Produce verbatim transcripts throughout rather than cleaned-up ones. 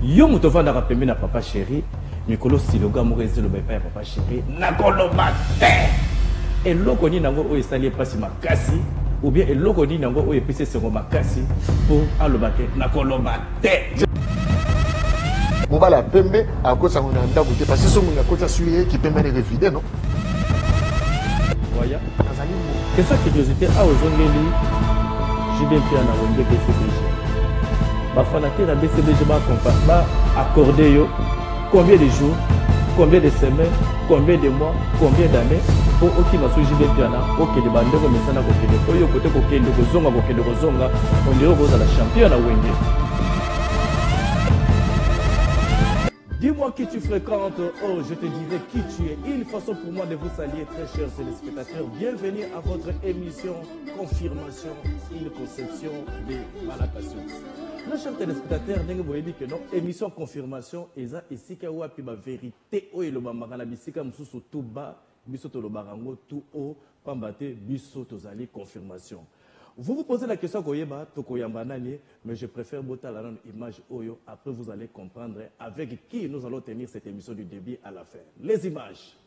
yo moto vanda ka pembe na papa chéri mikolo siloga mo rezelo ba pa papa chéri na koloba te eloko ni nango o esali pasi makasi ou bien eloko ni nango o epese sengo makasi pour alobake na koloba te mobala pembe akosa ngona ndako te parce que so ngona kota suye qui pembe ne revide non voya que ça curiosité a ozongeli j'ai bien fait na wende B C B G ba fanatique na B C B G ba ba accorder yo combien de jours, combien de semaines, combien de mois, combien d'années pour qui m'a suivi bien piana OK de bande comme ça na côté de koyo côté côté de kozonga côté de kozonga on dirait que la championne à wende. Dis-moi qui tu fréquentes, oh je te dirai qui tu es. Une façon pour moi de vous saluer, très chers téléspectateurs. Bienvenue à votre émission Confirmation, une conception de Malakassion. Très chers téléspectateurs, vous voyez que non, émission Confirmation, et ça, ici, qu'il y a la vérité, oh, et le bambara, bisika, moussou, tout bas, bisoto, le barango, tout haut, pambate, bisoto, zali, confirmation. Vous vous posez la question, mais je préfère botter la image Oyo. Après, vous allez comprendre avec qui nous allons tenir cette émission du début à la fin. Les images.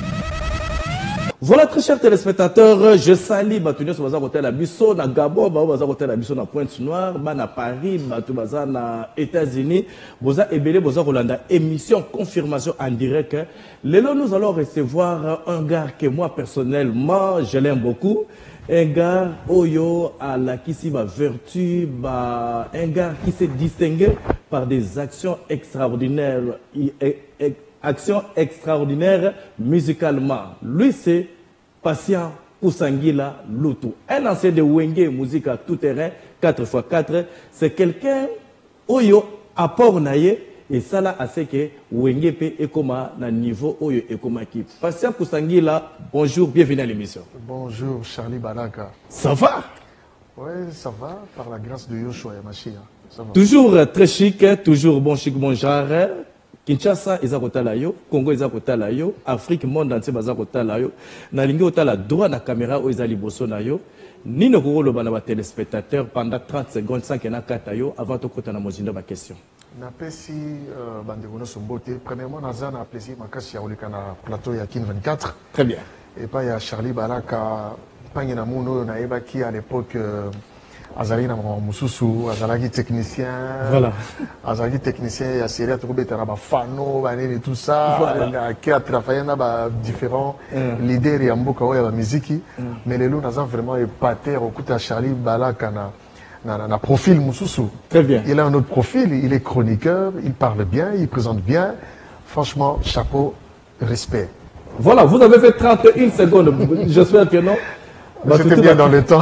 Voilà, très chers téléspectateurs, je salue Batounios sur Bazar Hotel à Bissau, na Gabon, Bazar Hotel à Bissau, na Pointe-Noire, na Paris, Batou Bazar na États-Unis, Boza Ebele, Boza Rolanda, émission confirmation en direct. Lélo, nous allons recevoir un gars que moi personnellement, je l'aime beaucoup. Un gars, Oyo, à la qui ma vertu, bah, un gars qui s'est distingué par des actions extraordinaires, actions extraordinaires musicalement. Lui, c'est Patient Kusangila Lutu. Un ancien de Wenge, musique à tout terrain, quatre par quatre. C'est quelqu'un, Oyo, à Port-Naye, et ça là, c'est que Wenge P est comme à niveau Oyo et comme qui. Patient Kusangila, bonjour, bienvenue à l'émission. Bonjour, Charlie Balaka. Ça va? Oui, ça va, par la grâce de Yoshua et Machia. Toujours très chic, toujours bon chic, bon genre. Kinshasa eza kotala yo, Congo eza kotala yo, Afrique monde entier baza kotala yo. Na lingi otala droit na caméra o eza liboso na yo. Nino ko loba na ba téléspectateurs pendant trente secondes sans que na kata yo avant to kota na mozindo ba question. Na pesi bande kono sombote. Premièrement naza na plaisir makasi ya olika na plateau ya Kin vingt-quatre. Très bien. Et pas ya Charlie Balaka pangi na muno na eba ki à l'époque Azali na mususu, Azalaki technicien, voilà. Azalaki technicien, il y a série à trouver Taraba Fano, et tout ça, voilà. Qui a travaillé dans différents mm. leaders et Amboka ou la musique, mm. mais les loups n'ont vraiment épaté au coup de Charlie Balaka na na na profil mususu. Très bien. Il a un autre profil, il est chroniqueur, il parle bien, il présente bien. Franchement, chapeau, respect. Voilà, vous avez fait trente et une secondes. J'espère que non. C'était bien dans le temps.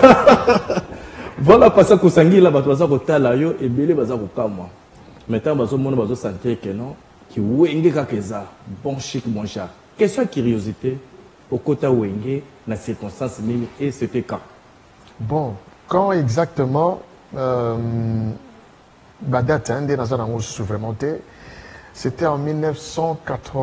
Voilà, parce que Sangi là, baza ko tala yo et belé baza ko kamwa. Maintenant bazo mona bazo sentir que non, qui wenge ka keza, bon chic mon chat. Question curiosité, au côté wenge na circonstance nini et c'était quand? Bon, quand exactement euh ba date hein, des nazana ngo vraiment c'était en mille neuf cent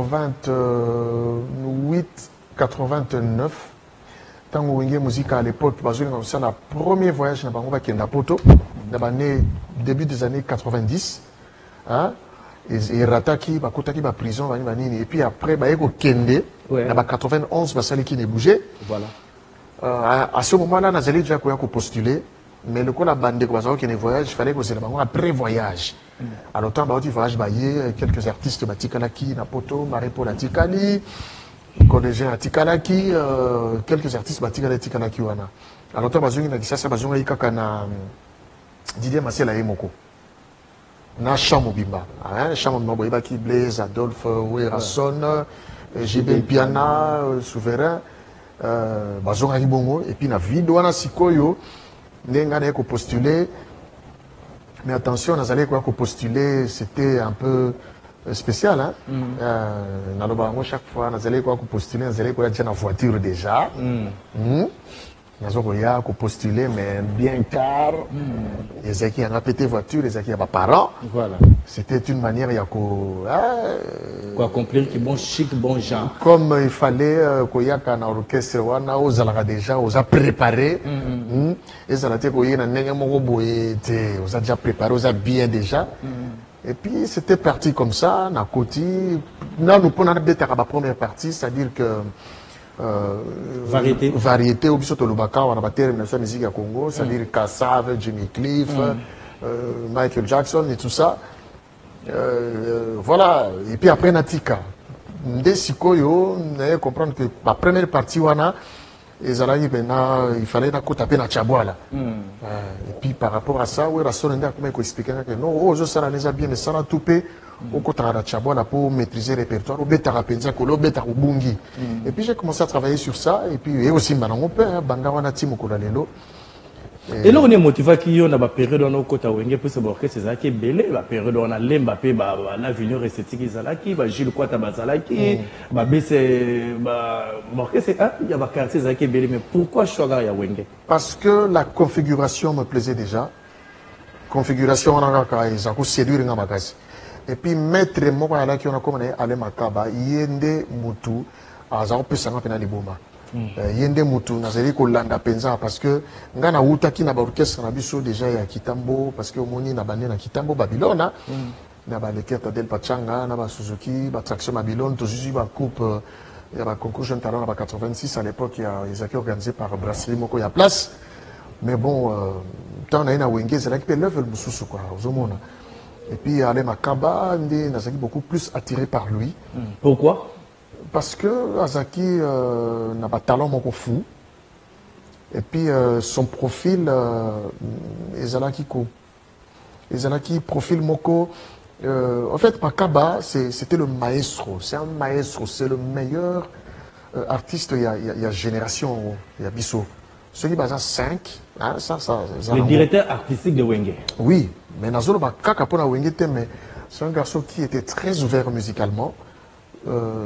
quatre-vingt-huit quatre-vingt-neuf. Tant que musique à l'époque, c'est le premier voyage dans le Poto, début des années quatre-vingt-dix. Hein? Et Rataki, Bakotaki, la prison, et puis après, il y a Kende, en quatre-vingt-onze, il a bougé. Voilà. À ce moment-là, on a déjà postulé, mais le coup, la bande de voyage, il fallait que c'est un pré-voyage. Alors, temps, il voyage, quelques artistes, Tikalaki, Napoto, Marepo, Tikali. Collégien à Tikalaki, euh, quelques artistes Batikala Tikalaki wana. Alors toi bazungi na kisasa bazunga ikaka na Didier Masela Emoko. Na Chamo Bimba. Hein, Chamo Bimba boyeba ki Blaise, Adolphe Werasson, J B Piana, Souverain, euh bazunga Ribongo et puis na vide wana sikoyo ndenga na ko postuler. Mais attention, on allait quoi ko postuler, c'était un peu spécial, hein? Mm. Euh, chaque fois, nous allons postuler, nous allons aller en voiture déjà. Mm. Mm. Nous allons postuler, mais bien tard. Mm. Les gens qui ont pété voiture, les gens qui n'ont pas parents. Voilà. C'était une manière de euh, accomplir qui bon chic, bon genre. Comme il fallait qu'il y ait un orchestre, on a déjà on a préparé. Et ça a été qu'on a déjà préparé, on a bien déjà. Et puis c'était parti comme ça, na côté. Là, nous prenons la première partie, c'est-à-dire que euh, variété, variété, ou bien Lubaka, on a battu la musique à Congo, c'est-à-dire mm. Kassav, Jimmy Cliff, mm. euh, Michael Jackson et tout ça. Euh, voilà. Et puis après Natika, dès Sikoyo, on a comprendre que la première partie, on a il fallait taper na Tchaboala. Mm. Euh, et puis par rapport à ça, oui, la sonne a expliqué que non, oh, je sais les bien, mais ça a tout payé au côté de Tchaboala pour maîtriser le répertoire, au bêta rapenza, au bêta au bungi. Et puis j'ai commencé à travailler sur ça, et puis et aussi maintenant mon père, Bangawana Timo Kolalelo. Et là on est motivé qu'il y a une période où on a côté Wenge pour se border c'est ça qui est belé, la période où on a l'Mbappé, bah la Vignon esthétique Zalaki, bah Gilles Kwata Bazalaki, bah B c'est bah border c'est ah il y a pas quartier ça qui est belé, mais pourquoi choisir ya Wenge? Parce que la configuration me plaisait déjà. Configuration on a quand ils ont séduire dans ma case. Et puis maître moi là qui on a comme aller makaba yende mutu azao pesa ngapena liboma. Yende mutu nazali kolanda penza parce que ngana utaki na ba orchestre na biso déjà ya Kitambo parce que omoni na bande na Kitambo Babylone na ba leketa del Pachanga na ba Suzuki ba traction Babylone to juju ba coupe ya ba concours jeune talent na ba quatre-vingt-six à l'époque il y a ils étaient organisés par Brasserie Moko ya place mais bon tant na ina Wenge c'est là qui peut level mususu quoi ozomona et puis ale makaba ndi nazali beaucoup plus attiré par lui. Pourquoi? Parce que Azaki euh, n'a pas de talent mon fou. Et puis euh, son profil, euh, Ezalaki Ezalaki profil moko. Euh, en fait, Makaba, c'était le maestro. C'est un maestro. C'est le meilleur euh, artiste. Il y a, il y a génération, il y a Bisso. Ceux qui basent à cinq. Hein, ça, ça, ça, le directeur artistique de Wenge. Oui, mais Nazolo Bakaka pour la Wenge, mais c'est un garçon qui était très ouvert musicalement. Euh,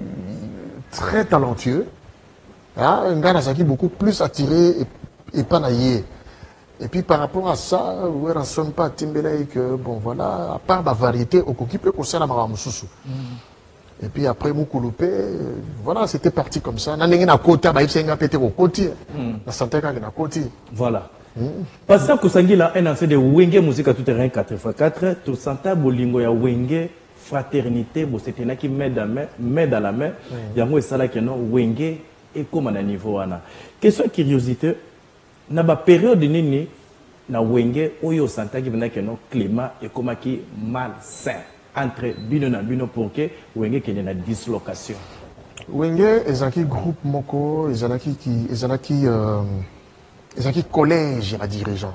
très talentueux, hein, un gars qui beaucoup plus attiré et, et panaillé. Et puis par rapport à ça, on ne sonne pas Timbele que bon voilà, à part la variété, au qui peut conseiller la Maramususu. Et puis après Moukoulopé, voilà, c'était parti comme ça. Nanengé na kota, ba ipsenga pété au côté. La santé na côté. Voilà. Parce que Kosangi là, un ancien de Wenge musique à tout terrain quatre fois quatre, tout santa bolingo ya Wenge. Fraternité, c'était là qui met dans la main. Il y a un salaire qui non Wenge et comme à niveau ana. Question curiosité, na ba période nini na Wenge oyo santa qui vient que non climat et comme qui malsain entre bino na bino pour que Wenge qui na dislocation. Wenge ezaki groupe moko, ezaki qui ezaki euh ezaki collège à dirigeant.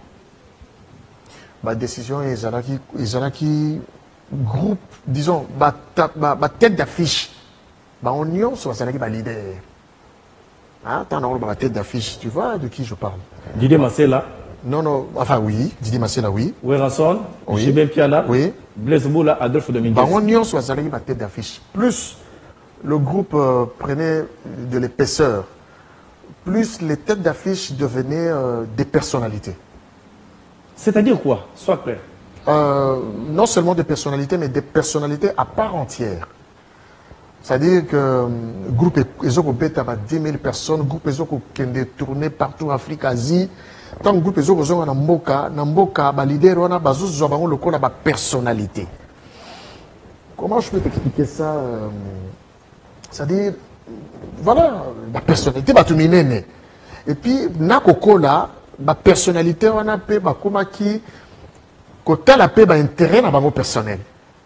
Ba décision ezaki ezaki groupe, disons, ma tête d'affiche, ma union sur la leader. Ah, t'as ma tête d'affiche, tu vois de qui je parle? Didier Massela? Non, non, enfin oui, Didier Massela, oui. Weranson, oui. Jibin Piana, oui. Blaise Boula, Adolphe Dominguez. Ma union sur ma tête d'affiche. Plus le groupe euh, prenait de l'épaisseur, plus les têtes d'affiche devenaient euh, des personnalités. C'est-à-dire quoi? Sois clair. Euh, non seulement des personnalités, mais des personnalités à part entière. C'est-à-dire que le groupe Ezoko Beta a dix mille personnes, le groupe Ezoko qui est tourné partout en Afrique, Asie. Tant que le groupe Ezoko est en Mboka, dans Mboka, le leader, on a une personnalité. Comment je peux t'expliquer ça? C'est-à-dire, voilà, la personnalité va tout miner. Et puis, Nakoko là, la personnalité, on a fait, comment qui. Quand la paix a intérêt dans le personnel.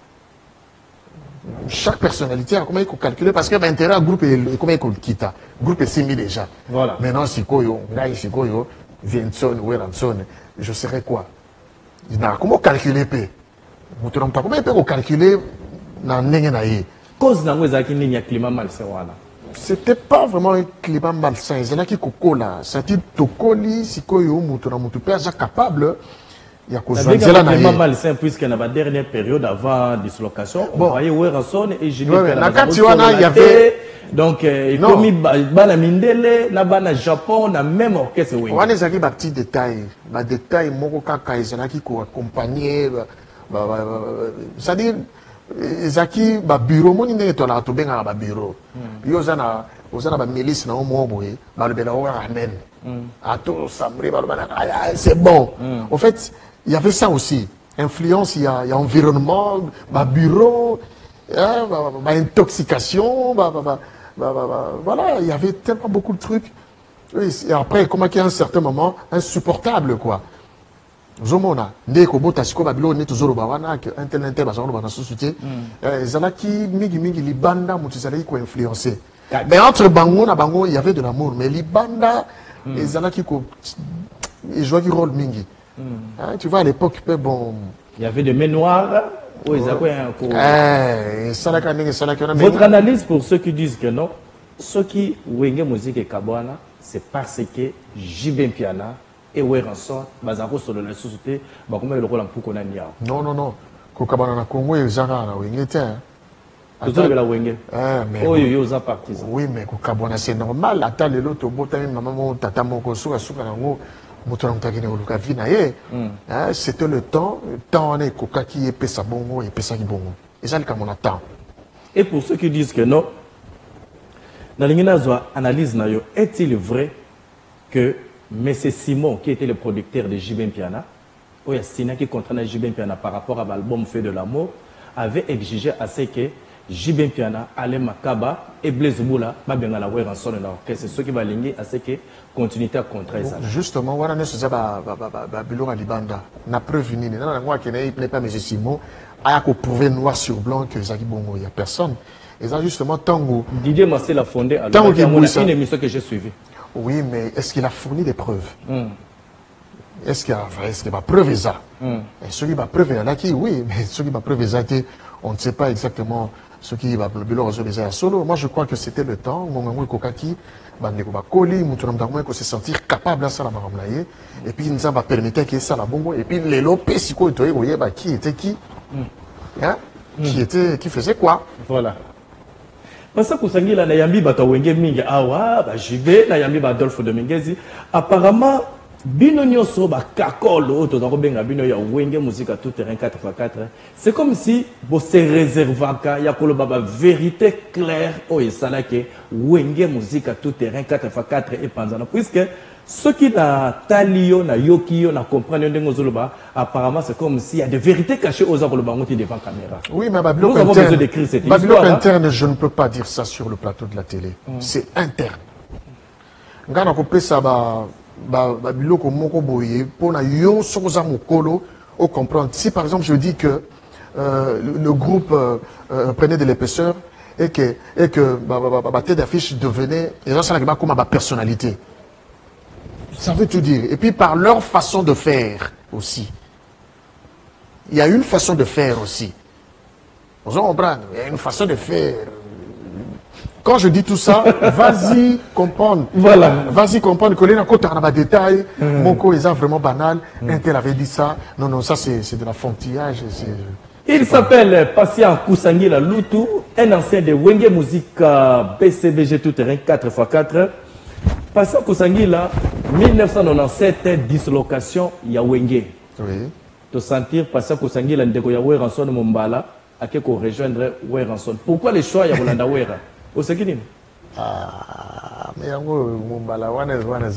Chaque personnalité a comment il faut calculer parce que l'intérêt à groupe est comment il faut quitter. Le groupe est six mille déjà. Voilà. Maintenant, si Koyo, Ngai, si Koyo, Vincent, Weranson, je serais quoi? Comment calculer paix? Comment il peut calculer dans le cause d'un climat malsain. C'était pas vraiment un climat malsain. C'est là qui est là. C'est-à-dire que Tokoli, si Koyo, Moutouna, Moutoupe, est capable. Il y a un climat malsain puisque dans la dernière période avant la dislocation, on voyait Weranson et Jimmy Piana. Donc, il comme Bana Mindele, na Bana Japon, na même orchestre. On a des petits détails, des détails, Moroka Kaizana qui accompagné. C'est-à-dire, Zaki, ba bureau, mon idée est là, tout bien à ba bureau. Yozana, Yozana, milice, na omo boy, ba le bela amen. À tout, ça c'est bon. En fait, il y avait ça aussi. influence, il y a, il y a environnement, bah, bureau, hein, bah, bah, intoxication, bah, bah, bah, bah, bah, bah, voilà, il y avait tellement beaucoup de trucs. Oui, et après, comment qu'il y a un certain moment, insupportable, quoi. Zomona, dès que bota siko babilo ne tuzoro bawana que un tel inter bazalo bana société, zalaki mingi mingi libanda mutizalaki ko influencer. Mais entre bango na bango, il y avait de l'amour, mais libanda et zalaki ko ils jouaient du rôle mingi. Hein, tu vois à l'époque bon, il y avait des mémoires. Oh, eh, votre analyse pour ceux qui disent que non, ceux qui wenge musique et kabwana, c'est parce que J B Mpiana et Weranson, bazako solo la société, ba comment le rôle en pour qu'on a niao. Non non non, ko kabana na Congo et zara na wenge te. Tout ça la wenge. Eh mais oh yo za partisan. Oui mais ko kabana c'est normal, attends le lot bota même maman tata moko suka suka na ngo. C'était le temps, le temps on est coca qui est pesa bongo et pesa qui bongo. Et ça, comme on attend. Et pour ceux qui disent que non, dans l'analyse, est-il vrai que M. Simon, qui était le producteur de J B Mpiana, ou Sina qui contraint J B Mpiana par rapport à l'album Fait de l'amour, avait exigé à ce que J B Mpiana, Ale Makaba et Blaise Moula, c'est ce qui va ligner à ce que continuité à contraire ça. Justement, voilà, nous sommes à Bilora Libanda. Na preuve ni, non, moi qui n'ai pas M. Simon, a prouvé noir sur blanc que Zaki Bongo, il n'y a personne. Et ça, justement, Tango. Didier Massé l'a fondé à une émission que j'ai suivie. Oui, mais est-ce qu'il a fourni des preuves? mm. Est-ce qu'il a, est qu'il a prouvé ça? mm. Et ceux qui va prouver, il y en a qui, oui, mais ceux qui va prouver ça, on ne sait pas exactement ce qui va le solo. Moi, je crois que c'était le temps où on Kokaki, se sentir capable de ça, et puis nous avons permis que ça la bongo, et puis les lopes, qui était qui, hein? Qui était, qui faisait quoi? Voilà. Parce que Kusangi la Nayambi Batawenge Mingi Awa, Bajibe, Nayambi Adolphe Dominguez, apparemment, Bino Nyoso, Kakol, Otodango Benga Bino ya Wenge musique à tout terrain quatre par quatre. C'est comme si vous se réservaka, Yakolo Baba vérité claire, oh et salake, Wenge musique à tout terrain quatre par quatre et Panzana. Puisque ceux qui na talio, na yokio, na comprennent Ndengozoloba, apparemment c'est comme s'il y a des vérités cachées aux Abolobangoti devant la caméra. Oui, mais Babylone interne, Babylone interne, je ne peux pas dire ça sur le plateau de la télé. Mm. C'est interne. Ngana kopé ça ba Babylone moko boye pour na yo soza mokolo au comprendre. Si par exemple je dis que euh, le, le groupe euh, euh, prenait de l'épaisseur et que et que ma tête d'affiche devenait les gens ça comme ma personnalité. Ça veut tout dire. Et puis par leur façon de faire aussi. Il y a une façon de faire aussi. Vous comprenez? Il y a une façon de faire. Quand je dis tout ça, vas-y comprendre. Voilà. Vas-y comprendre que les côté on a des détails. Mon co est vraiment banal. Un tel avait dit ça. Non, non, ça c'est de la fantillage. Il s'appelle Patient Kusangila Lutu, un ancien de Wenge Musique B C B G tout terrain quatre par quatre. Patient Kusangila, mille neuf cent quatre-vingt-dix-sept, dislocation ya Wenge. Oui. De sentir Patient Kusangila ndeko ya Weranson Mombala, à qui qu'on rejoindre Weranson. Pourquoi les choix ya Rolanda Wera? Au Sekinin? Ah, mais Mombala, on est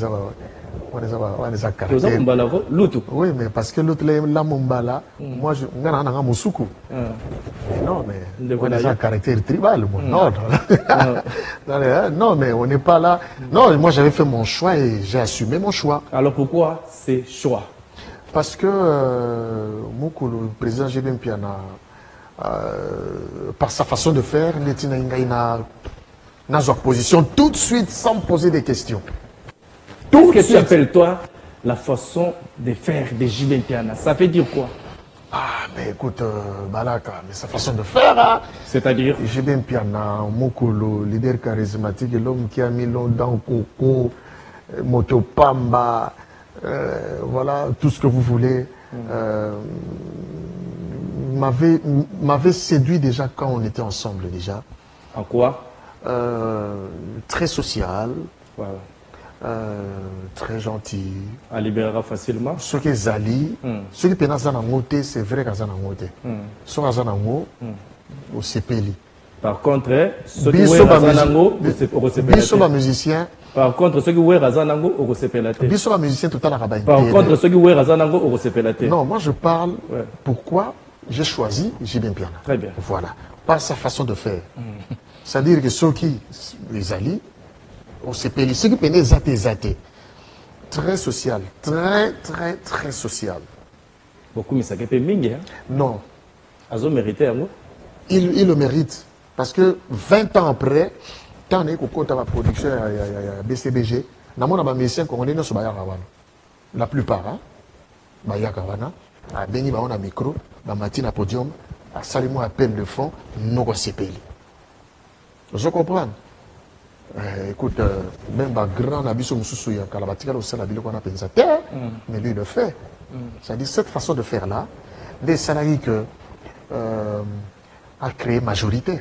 on est à caractère. Oui, mais parce que l'autre là Mombala, moi je n'ai pas Moussoukou. Non, mais on est à caractère tribal. Non, non, mais on n'est pas là. Non, moi j'avais fait mon choix et j'ai assumé mon choix. Alors pourquoi ces choix? Parce que euh, Moukou, le président J B Mpiana, euh, par sa façon de faire, il a une position tout de suite sans poser des questions. Tout ce que tu appelles toi la façon de faire de J B Mpiana, ça veut dire quoi? Ah, mais écoute, euh, Balaka, mais sa façon de faire, hein? C'est-à-dire J B Mpiana, Mokolo, leader charismatique, l'homme qui a mis l'homme dans Coco, Motopamba, euh, voilà, tout ce que vous voulez. Mm. Euh, m'avait séduit déjà quand on était ensemble déjà. En quoi? euh, Très social. Voilà. Euh, très gentil. À libérer facilement. Ce qui est Zali, mm. ce qui est Zanangote, c'est vrai qu'à Zanangote. Ce qui est Zanangote, au C P L I. Par contre, ceux qui biso sont ba Razanango, biso ba musicien. Par contre, ceux qui sont Razanango, au Rosepelate. Biso ba musicien tout à la rabaye. Par contre, ceux qui sont Razanango, au Rosepelate. Non, moi je parle Ouais. pourquoi j'ai choisi J B Piana. Très bien. Voilà. Par sa façon de faire. Mm. C'est-à-dire que ceux qui, les alliés, on s'appelle, ceux qui peinaient zaté zaté. Très social. Très, très, très social. Beaucoup, mais ça fait mingi, hein? Non. Azo mérité, hein? Il, il le mérite. Parce que vingt ans après, quand on est au la production à B C B G, nous avons des musiciens congolais qui sont la plupart. Hein? Bayakawana, à Beni, on a un micro, à Matin à podium, à Salimo à peine de fond, nous avons payé. Je comprends. Euh, écoute, euh, même un grand abisso Moussoussouya, quand la bâtiment au sein de la ville qu'on a pensé terre, mais lui il le fait. Mm. C'est-à-dire cette façon de faire là, des salariés que euh, a créé majorité.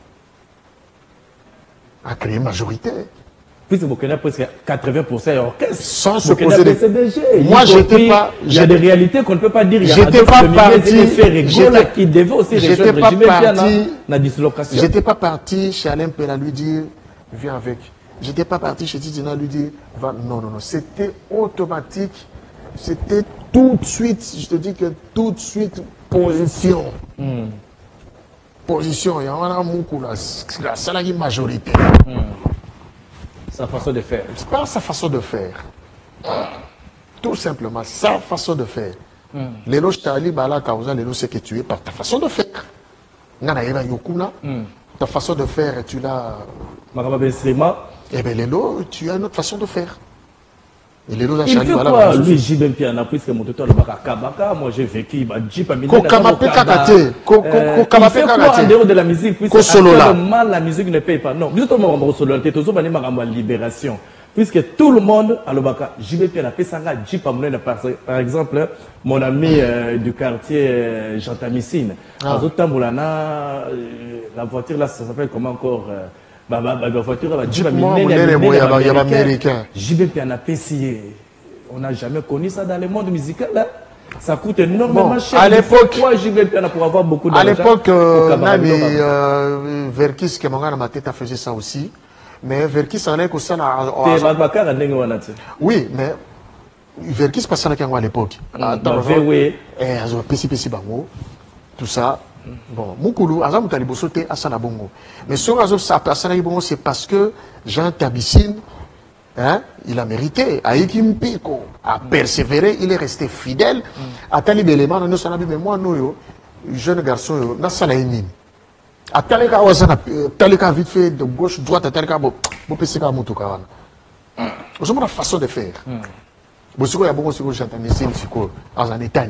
A créé majorité. Puisque Burkina presque quatre-vingts pour cent orchestre. Sans se poser des... Moi, j'étais pas... Il y a des réalités qu'on ne peut pas dire. J'étais pas parti... qui devait aussi J'étais pas parti... J'étais pas parti chez Alain Pella lui dire, viens avec. J'étais pas parti chez Tidina lui dire, va. Non, non, non. C'était automatique. C'était tout de suite, je te dis que tout de suite, position. Mm. Position. Il y a un moukou là, la salarié majorité. Mm. Sa façon de faire. C'est pas sa façon de faire. Tout simplement, sa façon de faire. Mm. Les loges tali bala causa les loges c'est que tu es par ta façon de faire. Ngana ira yokuna. Mm. Ta façon de faire, tu l'as. Eh bien, les lots, tu as une autre façon de faire. Et les lots il fait quoi, lui, J B Piana, puisque mon tuteur le Bakabaka, moi j'ai vécu, bah, Jeep a mis il fait quoi en dehors de la musique, puisque actuellement la musique ne paye pas. Non, nous tout le monde va solo, t'es toujours en libération. Puisque tout le monde a le Baka, J B Piana, Pesanga, Jeep a mené par exemple, mon ami euh, du quartier euh, Jean Tamissine. Ah. La voiture là, ça s'appelle comment encore euh, bah, bah, bah, la voiture là, Jeep américain. J B Piana Pessier. On n'a jamais connu ça dans le monde musical. Là. Ça coûte énormément bon, cher. À l'époque, J B Piana pour avoir beaucoup d'argent. À l'époque, euh, euh, Verkis, qui m'a ma tête, faisait ça aussi. Mais Verkis en est aussi à oui, mais Verkis passe à l'époque. Oui. Tout ça. Bon, Moukoulou, Azam Talibosote, Asana Bongo. Mais sur Azam Asana Bongo, c'est parce que Jean Tabissine, hein, il a mérité. Aïkim Piko a persévéré, il est resté fidèle. À Talib Eleman, nous sommes mais moi, nous, jeune garçon, nous sommes là. À Talika, Talika vite fait de gauche, droite, à Talika, bon, bon, c'est comme Moutou Kawana. Nous sommes la façon de faire. Bon, c'est quoi, il y a beaucoup de gens qui ont été en État.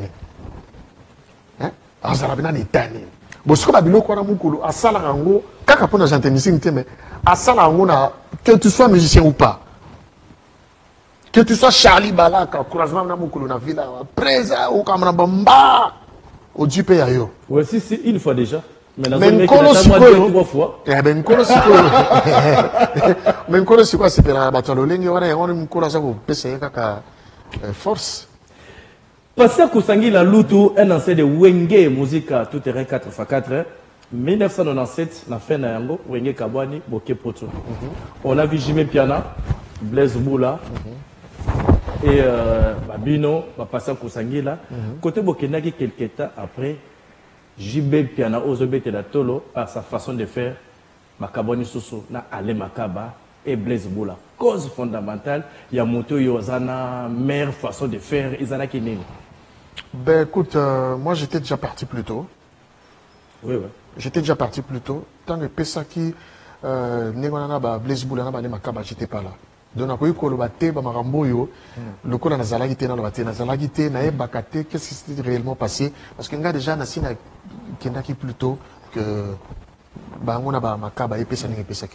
Azarabina ni tani. Bosiko babilo kwa na mukulu asala rango kaka pona jantemisi nteme asala rango na que tu sois musicien ou pas. Que tu sois Charlie Balaka, couragement na mukulu na villa presa ou kamana bamba au dupe yayo. Ouais si si une fois déjà. Mais nkolo sikoyo trois fois. Eh ben nkolo sikoyo. Mais nkolo sikoyo c'est pour la batalo lengi wana yona mukulu za ko pesa kaka force. Passer Kousangui la Loutou, un ancien de Wenge Musica, tout terrain quatre fois quatre, mille neuf cent quatre-vingt-dix-sept, la fin d'Ango, Wenge Kabwani, Boké Poto. On a vu Jimé Piana, Blaise Boula, mm-hmm. et euh, Babino, Passer Kousangui là. Mm-hmm. Côté Bokenaki, quelques temps après, Jimé Piana, Ozobete la Tolo, par sa façon de faire, Makabwani Soso, na Ale Makaba, et Blaise Boula. Cause fondamentale, il y a Moto Yozana, meilleure façon de faire, Izana Kinini. Ben écoute, euh, moi j'étais déjà parti plus tôt. Oui, oui. J'étais déjà parti plus tôt. Tant que Pesaki, Nengonana, Blaise Boula, Makaba, j'étais pas là. Donc, on a eu le bâté, le coup dans la guité, dans le bâté, dans la guité, dans le bâté, qu'est-ce qui s'est réellement passé? Parce qu'il y a déjà qui plus tôt que Bango na Makaba et Pesani et Pesaki.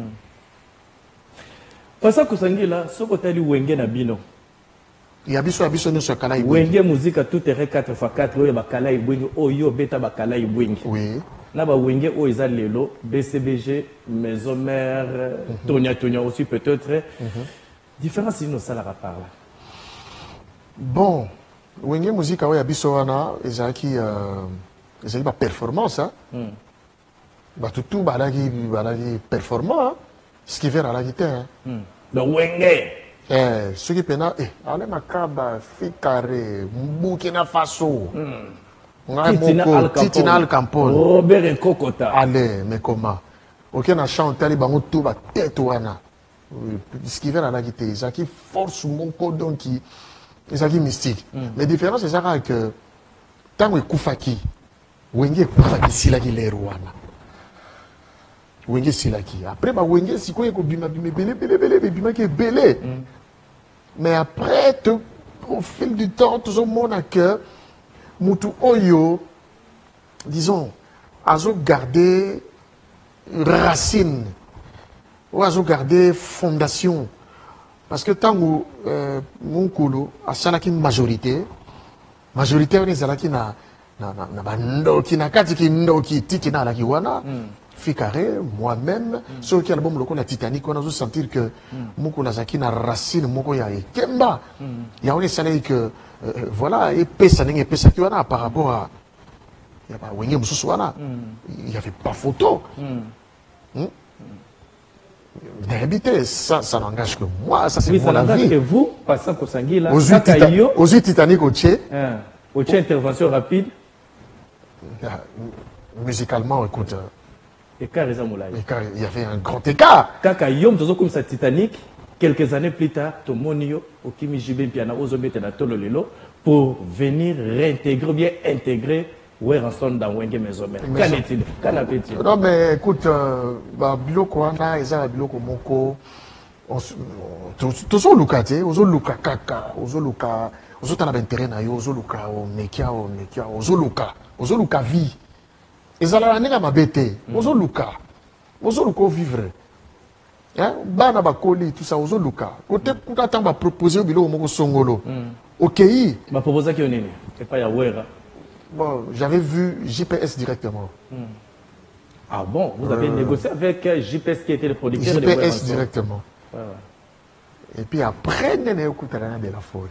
Passer Kousangui là, ce que tu as dit Wenge na Bino. Il y a biso biso nous sur Kalaï. Wenge musique tout terrain quatre fois quatre, oyo bakalaï Wenge, oyo beta bakalaï Wenge. Oui. Na ba Wenge o isa lelo, B C B G, Maison Mère, Tonia Tonia aussi peut-être. Différence nous ça la parle. Bon, Wenge musique oyo biso wana ezaki euh ezaki ba performance hein. bah tout tout bah là qui bah là qui performant ce qui vient à la guitare le Wenge eh ce qui pena eh allez makaba Fikare Burkina Faso Titina Al Campone Robert Nkokota allez mais comment ok na chanter les bango tout ba tête wana ce qui vient à la guitare ça qui force mon code donc qui ça qui mystique mais différence c'est ça que tant que Koufaki Wenge Koufaki silaki leruana Wenge silaki après ba Wenge sikoye ko bima bima belé belé belé bima qui est belé mais après te, au fil du temps tout le monde a que mutu oyo disons azo garder racine ou azo garder fondation parce que tant que euh, mon kolo a salaki majorité majorité on est salaki na na na na bando qui na kati ki ndo ki tiki na la ki wana Fikare moi-même ceux qui album le la Titanic on a sentir que moko na zaki na racine moko ya kemba il y a on est salé que voilà et pesa ninge pesa ki wana par rapport à il y a pas Wenge mususu wana il y avait pas photo d'habiter ça ça n'engage que moi ça c'est oui, mon ça avis que vous passant au Sangila aux yeux Titanic au Tché au Tché intervention rapide musicalement écoute écart il y avait un grand écart kaka yom tozo comme ça Titanic quelques années plus tard tomonio okimi jibe piana ozobete na tolo lelo pour venir réintégrer bien intégrer Weranson dans Wenge Maison-Mère. Qu'en est-il? Qu'en a-t-il? Non mais écoute, bah biloko wana eza biloko moko tozo luka te, ozo luka kaka, ozo luka, ozo tana intérêt na yo, ozo luka o mekia o mekia, ozo luka, ozo luka vie. Ezala na mabete, ozo luka. Ozo luka vivre. Hein? Bana bakoli tout ça ozo luka. Côté kuta tamba proposer biloko moko songolo. OK. Ma proposer ki onini? C'est pas ya wera. Bon, j'avais vu J P S directement. Hmm. Ah bon, vous avez euh... négocié avec J P S qui était le producteur de J P S directement. Ouais, ouais. Et puis après, on a écouté de la forêt.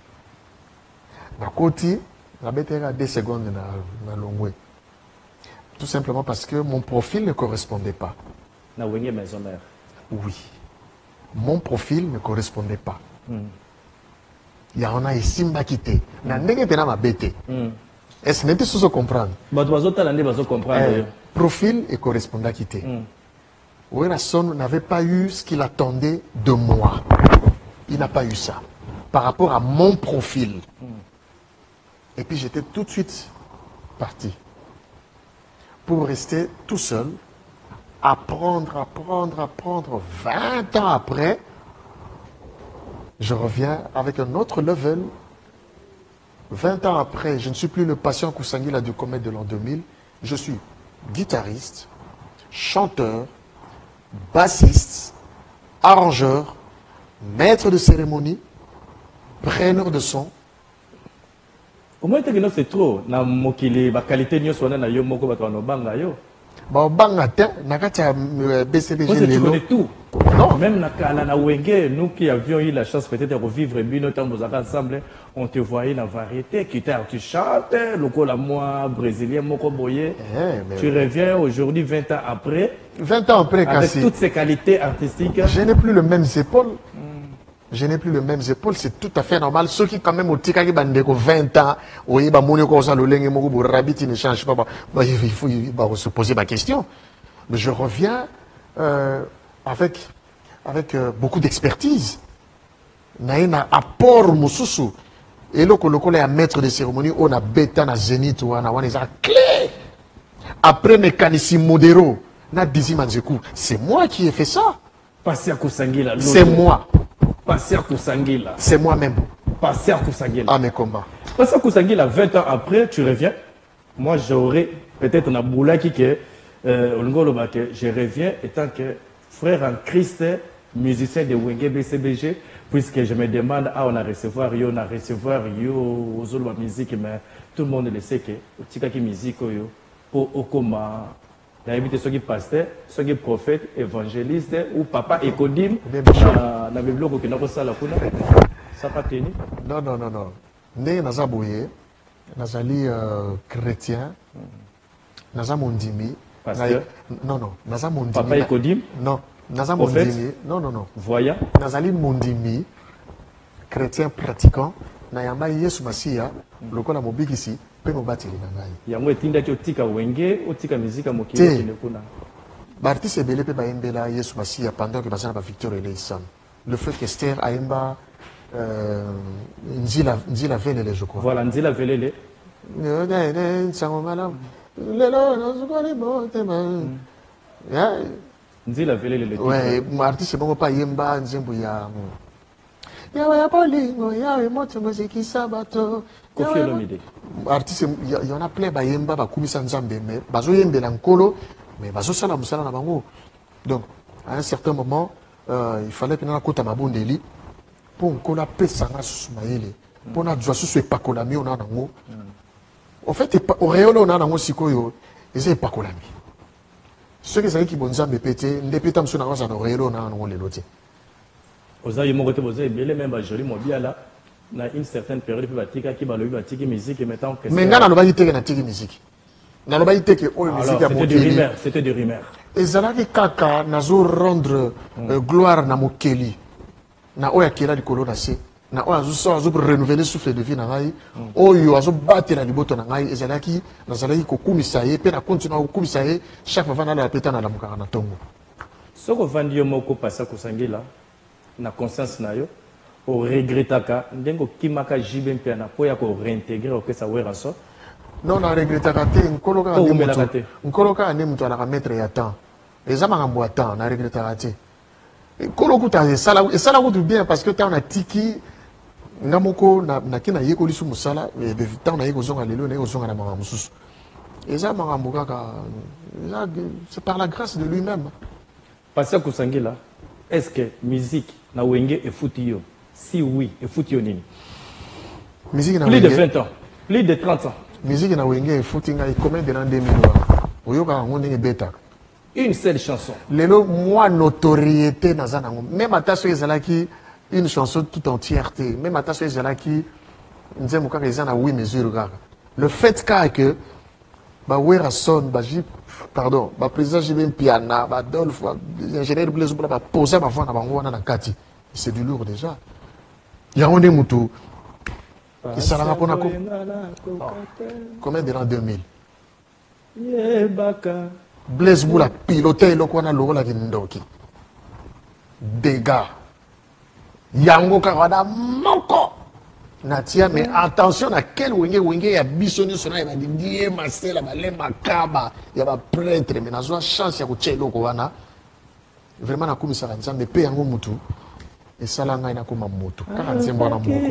Côté, on a deux secondes dans le long. Tout simplement parce que mon profil ne correspondait pas. Na Wenge Maison-Mère. Oui. Mon profil ne correspondait pas. Il y a un Simba quitté. Na ndenge pena ma bête. Est-ce que tu peux comprendre? Le profil et correspondant quitté. Weranson n'avait pas eu ce qu'il attendait de moi. Il n'a pas eu ça. Par rapport à mon profil. Et puis j'étais tout de suite parti. Pour rester tout seul. Apprendre, apprendre, apprendre. vingt ans après, je reviens avec un autre level. vingt ans après, je ne suis plus le patient Kousangila du Comète de l'an deux mille. Je suis guitariste, chanteur, bassiste, arrangeur, maître de cérémonie, preneur de son. Comment est-ce que c'est trop? Na mokili ba qualité nyo sona na yo moko bato no banga yo. Ba banga te nakata B C B G lelo. Tu connais tout. Non, même na kala na Wenge, nous qui avions eu la chance peut-être de revivre bien temps nous ensemble, on te voyait dans variété, guitare, tu chantes, loco la moi brésilien moko boye. Tu reviens aujourd'hui vingt ans après. vingt ans après avec toutes ces qualités artistiques. Je n'ai plus les mêmes épaules. Je n'ai plus les mêmes épaules, c'est tout à fait normal. Ceux qui, quand même, au tika qui bande vingt ans, oui, bah, mon école, ça, le lingue, mon goût, rabbit, il ne change pas. Bah, il faut bah, se poser ma question. Mais je reviens euh, avec, avec euh, beaucoup d'expertise. Naïna apport mususu. Et là, le collègue à maître de cérémonie, on a bêta, na zénith, on a une clé. Après, mécanicien modéro, na dizi manzekou. C'est moi qui ai fait ça. Passer à Kousangila. C'est moi. Passer à Kousangila. C'est moi-même. Passer à Kousangila. Ah, mes combats. Passer à Kousangila, vingt ans après, tu reviens. Moi, j'aurais peut-être un aboula qui que je reviens étant que frère en Christ, musicien de Wenge B C B G, puisque je me demande, ah, on a recevoir, yo, on a recevoir, yo, aux autres musique, mais tout le monde le sait que, tika qui musique, yo, pour Okoma. Il y a ceux qui pasteur, ceux qui prophète, évangéliste ou papa écodim dans le blog qui n'a pas ça la kuna. Ça pas tenu. Non non non non. Né nazaboye, nazali chrétien, nazamondimi, Pasteur. Non, non. Naza mondimi. Papa Ekodim. Non. Naza Prophète. mondimi. Non, non, non. Voyant. Nazali mondimi. Chrétien pratiquant. Nayamba Yesu Masia. Lokola mobikisi. Pe mobateli na ngai. Yango etinda ki otika wenge, otika mizika mokili Te. kine kuna. Bartiste ebele pe bayembela Yesu Masia pendant que bazana ba Victor et Sam. Le fait qu'Esther aimba euh, Nzila Nzila Velele, je crois. Voilà, Nzila Velele. Nzila Velele le titre. Ouais, artiste bon pas yemba nzembo ya yawe ya bolingo yawe moto muziki sabato. Kofi Olomide. Artiste il y en a plein ba yemba ba kumisa nzambe mais bazo yembela nkolo mais bazo sala musala na bango. Donc à un certain moment euh, il fallait que na kota mabondeli pour nkolo pesa nga susumayele pour na jwa susu epakolami ona nango. En fait auréole ona nango sikoyo eza epakolami. Ce qui est qui bon zambe pété ndepeta msuna kwa sana auréole ona nango lelo te. Oza yemo kote boza ebele même ba joli mobiala na une certaine période pe batika ki balobi batiki musique mettant que mais ngana loba iteke na tiki musique. Na loba iteke oyo musique ya c'était des rumeurs, c'était des rumeurs. Ezalaki kaka nazo rendre euh, gloire na mokeli. Na oya kela likolo na se. Na oya zo zo renouveler souffle de vie na ngai. Oyo azo batela liboto na ngai ezalaki nazalaki kokumisa ye pe na continuer kokumisa ye chaque fois na la peta na la mukaka na tongo. Soko vandi yo moko passa kusangila na conscience na yo o regretaka ndengo kimaka jibe mpia na po ya ko réintégrer au kesa wera so. Non, na regretaka te nkoloka Oh, ne umelaka mutu te. nkoloka ne mutu alaka maître ya temps eza makambo ya temps na regretaka te nkoloka ta esala esala kutu bien parce que temps na tiki nga moko na na kina yekoli su musala e be temps na yeko zonga lelo na yeko zonga na makambo mususu eza makambo kaka eza c'est par la grâce de lui-même. Passa kusangila est-ce que musique na wenge efuti yo? Si oui, efuti yo nini? Musique na Plus de wenge vingt ans, plus de trente ans. musique na wenge efuti ngai combien de l'an deux mille oyoka ngo ndenge betaka. Une seule chanson. Lelo moi notoriété naza nango même ata so ezalaki une chanson tout entièreté même ata so ezalaki nzembo kaka eza na huit mesures kaka le fait ka que ba wera son ba ji pardon ba président Jibin Piana ba Adolphe ba ingénieur Blaise Bola ba poser ba voix na bango wana na kati c'est du lourd déjà ya onde mutu qui sala pona ko combien de l'an deux mille Yebaka. Blaise Boula piloté eloko wana lokola kindoki dégâts yango kaka wana moko natia mais attention na quel wenge wenge ya biso nyonso na ya balingi ye masela bale makaba ya baprêtre mais nazwa chance ya kotia eloko wana vraiment nakumisaka nzambe mpe yango mutu esala ngai nakoma motu kaka nzembo wana moko.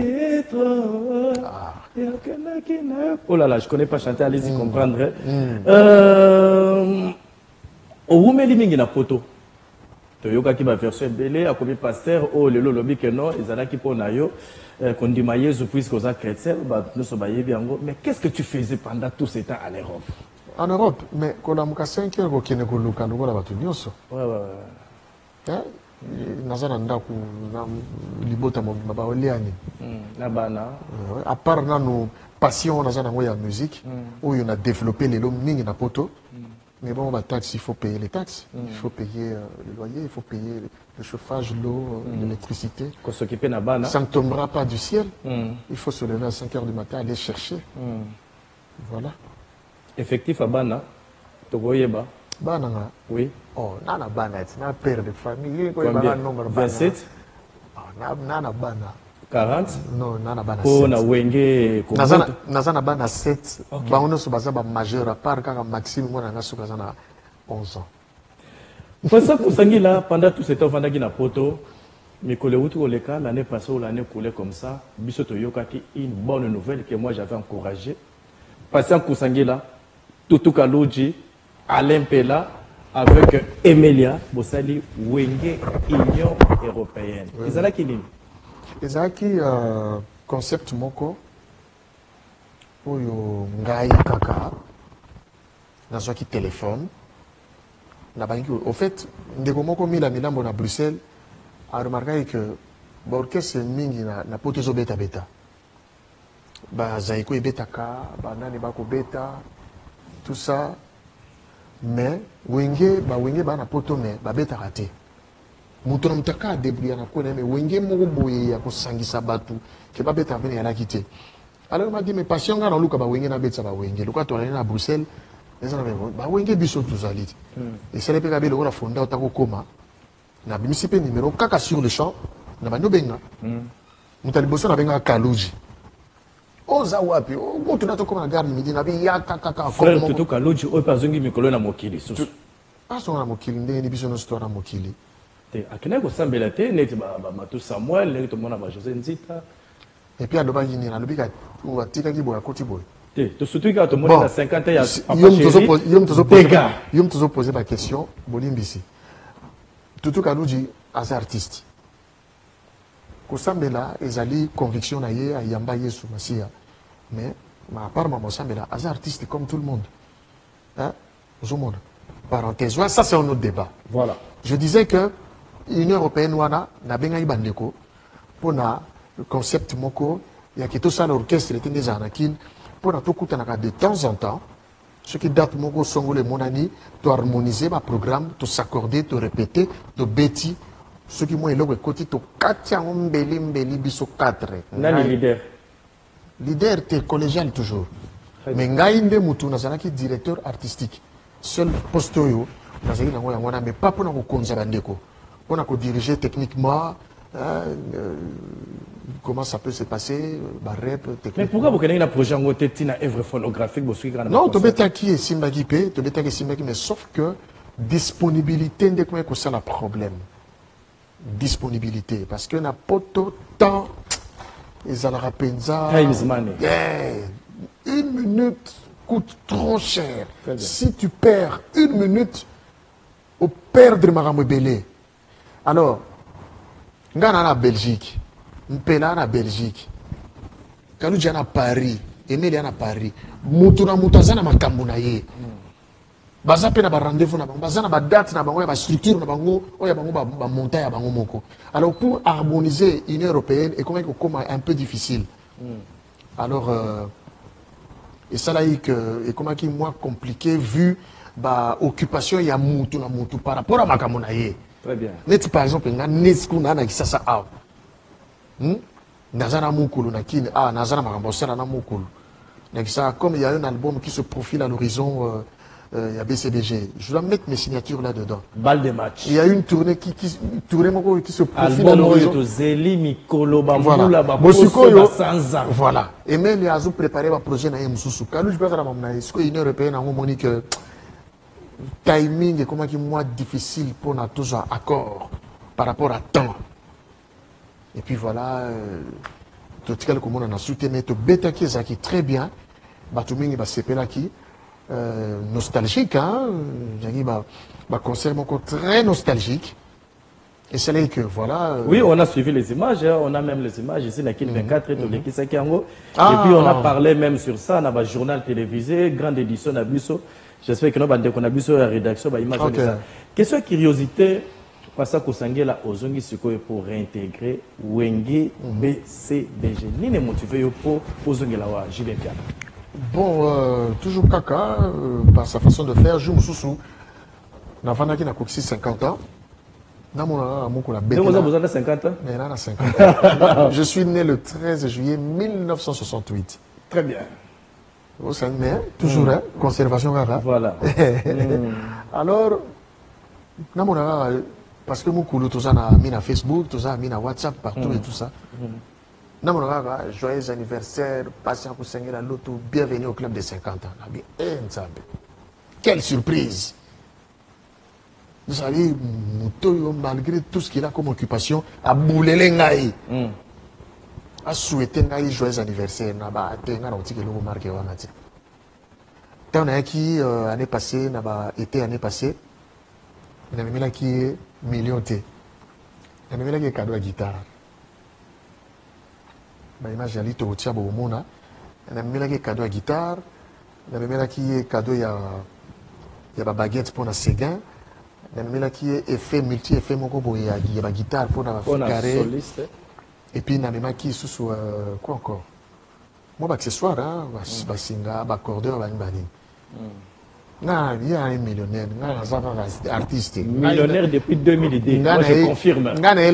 Oh là là, je connais pas chanter, allez-y comprendre. Euh, Oumeli mingi na poto. Toyoka ki ba version belé a komi pasteur o lelo lobi que non, ezalaki po na yo kondima Yesu puisque oza chrétien ba no so ba yebi yango. Mais qu'est-ce que tu faisais pendant tout ce temps en Europe? En Europe, mais kolamuka cinq heures ko kene ko luka lokola batu nyonso. Ouais ouais ouais. Hein? Nazana ndaku na libota mo baoliani. Na bana. À part nanu passion nazana ngo ya musique où on a développé les lots mingi na poto. Mais bon, bah, taxes, il faut payer les taxes, mm. il faut payer euh, le loyer, il faut payer le chauffage, l'eau, mm. l'électricité. Ça ne tombera pas du ciel. Mm. Il faut se lever à cinq heures du matin, aller chercher. Mm. Voilà. Effectif à Bana, Togoyeba. Bana, oui. Oh, nana Bana, c'est un père de famille. Combien? vingt-sept? Oh, nana Bana. quarante? Non, nana Bana sept. Na wenge nazana Bana sept. Ba ono so baza ba majeur à part kaka Maxime moi na so bazana onze ans. Pour ça kusangila pendant tout ce temps vandaki na poto mikole wutu oleka l'année passée ou l'année coulée comme ça biso toyokaki une bonne nouvelle que moi j'avais encouragé. Patient kusangila Tutu Kaloji Alain Pela avec Emilia Bosali wenge Union européenne. Ezala ki nini? Ezaki euh, concept moko oyo ngai kaka nazwaki téléphone na banki au fait ndeko moko mila milambo na Bruxelles a remarqué que orchestre mingi na, na poto ezobeta beta bazali ko ebetaka banani bako beta tout ça mais wenge ba wenge ba na poto mais ba beta raté muto na mutaka débrouiller na ko mais wenge moko boye ya ko sangisa batu ke ba beta venir la quitter. Alors m'a dit mais passion nga na luka ba wenge na beta ba wenge luka to na Bruxelles les gens ba wenge biso tuzali et c'est le P K B le la fonda otako koma na bimisi pe numéro kaka sur le champ na ba nobenga mutali boso na benga Kaluji oza wapi o tuna to koma na gare midi na bi ya kaka kaka frère tuto Kaluji o pa zongi mikolo na mokili susu ah so na mokili ndenge ni biso no histoire na mokili te akina ko sambela te net ba Matu Samuel net to mona ba José Nzita et puis aloba yini na lobika on va tika ki boya koti boy te to surtout ka to mona na cinquante ya yom tozo yom tozo poser yom tozo poser ma question bolimbisi tuto Kaluji as artiste ko sambela ezali conviction na ye ayamba Yesu Masia mais ma part maman sambela as artiste comme tout le monde hein au monde parenthèse ça c'est un autre débat voilà je disais que l'Union européenne wana na benga ibandeko pour na concept moko ya kito ça l'orchestre était des anakin pour na to kutana de temps en temps ce qui date moko songole monani to harmoniser ma programme to s'accorder to répéter to beti ce qui moi eloko côté to katia mbeli mbeli biso quatre nani leader leader te collégial toujours mais ngai nde mutu nazalaki directeur artistique seul poste yo nazali nango yango na mais pas pour na ko konza bandeko pour na ko diriger techniquement hein, euh, comment ça peut se passer ba rep technique mais pourquoi vous connaissez un projet en côté na œuvre phonographique bo suki kana non to betaki simbaki pe to betaki simbaki mais sauf que disponibilité ndeko ko ça la problème disponibilité parce que na poto temps ils allaient penza time money yeah. Une minute coûte trop cher. Si tu perds une minute, au perdre maramou belé. Alors, ngana na Belgique, mpela na Belgique, Kaluji na Paris, Emile na Paris, mutu na mutu azana makambo na ye. Baza pe na ba rendez-vous na bango, baza na ba date na bango, ya ba structure na bango, oya bango ba, ba montagne ya bango moko. Alors pour harmoniser une européenne et comment comme un peu difficile. Alors euh, et ça là que et comment qui moins compliqué vu bah occupation ya mutu na mutu par rapport à makambo na ye. Très bien. Net par exemple nga nesku na na kisasa a. Hmm? Nazana mukulu na kine ah nazana makambo sala na mukulu. Na kisasa comme il y a un album qui se profile à l'horizon euh, il y a B C B G. Je dois mettre mes signatures là-dedans. Balle de match. Il y a une tournée qui, qui, une tournée qui se profile album à l'horizon. Zeli Mikolo Voilà. Bamboula Sanza. Voilà. Et même les azou préparé un projet na Moussou. Quand je peux faire la mamna, est-ce que l'Union européenne a montré que timing est comment qui moins difficile pour na tous un accord par rapport à temps. Et puis voilà, tout ce que on a soutenu, tout bêta qui est très bien. Batouming va se là qui. Euh, nostalgique, hein, j'ai dit, bah, bah, concert encore très nostalgique. Et c'est là que, voilà. Euh... Oui, on a suivi les images, hein, on a même les images ici, la K I N vingt-quatre, mm -hmm. et, mm-hmm. ah. et puis on a parlé même sur ça, on a un journal télévisé, grande édition à Busso. J'espère que nous avons un Busso à la rédaction, bah, image okay. de ça. Question curiosité, parce que vous là, aux Zongi Suko pour réintégrer Wenge B C B G. Ni ne motivé pour aux Zongi là, J B P. Bon, euh, toujours Kaka, euh, par sa façon de faire, je me souviens, Navana qui n'a que cinquante ans, vous avez cinquante ans? Mais là, cinquante ans. Je suis né le treize juillet mille neuf cent soixante-huit. Très bien. Vous savez, mais toujours, mm. hein, conservation Kaka. Voilà. mm. Alors, parce que mon coulou, tout ça, a mis na Facebook, tout ça, a mis na WhatsApp, partout mm. et tout ça. Mm. Joyeux anniversaire, patient pour Seigneur à l'auto, bienvenue au club de cinquante ans. Quelle surprise! Vous savez, malgré tout ce qu'il a comme occupation, à bouler les ngaï, à souhaiter ngaï joyeux anniversaire, n'a pas été un outil que l'on marque. Tant on a qui année passée, n'a pas été année passée, on a mis là qui est million T. On a mis là qui est cadeau à guitare. Bah, image à l'ito au tiabo au mona. On a mis là qui est cadeau à guitare. On a mis là qui est cadeau il y a il y a ba baguette pour la séguin. On a mis là qui est effet multi effet moko pour il y a il y a ba guitare pour la carré. Et puis on a mis là qui sous quoi encore. Moi bah accessoire hein, ba singa, ba cordeur, ba bani. Non, il y a un millionnaire, un artiste. Millionnaire depuis deux mille deux. Moi, je confirme.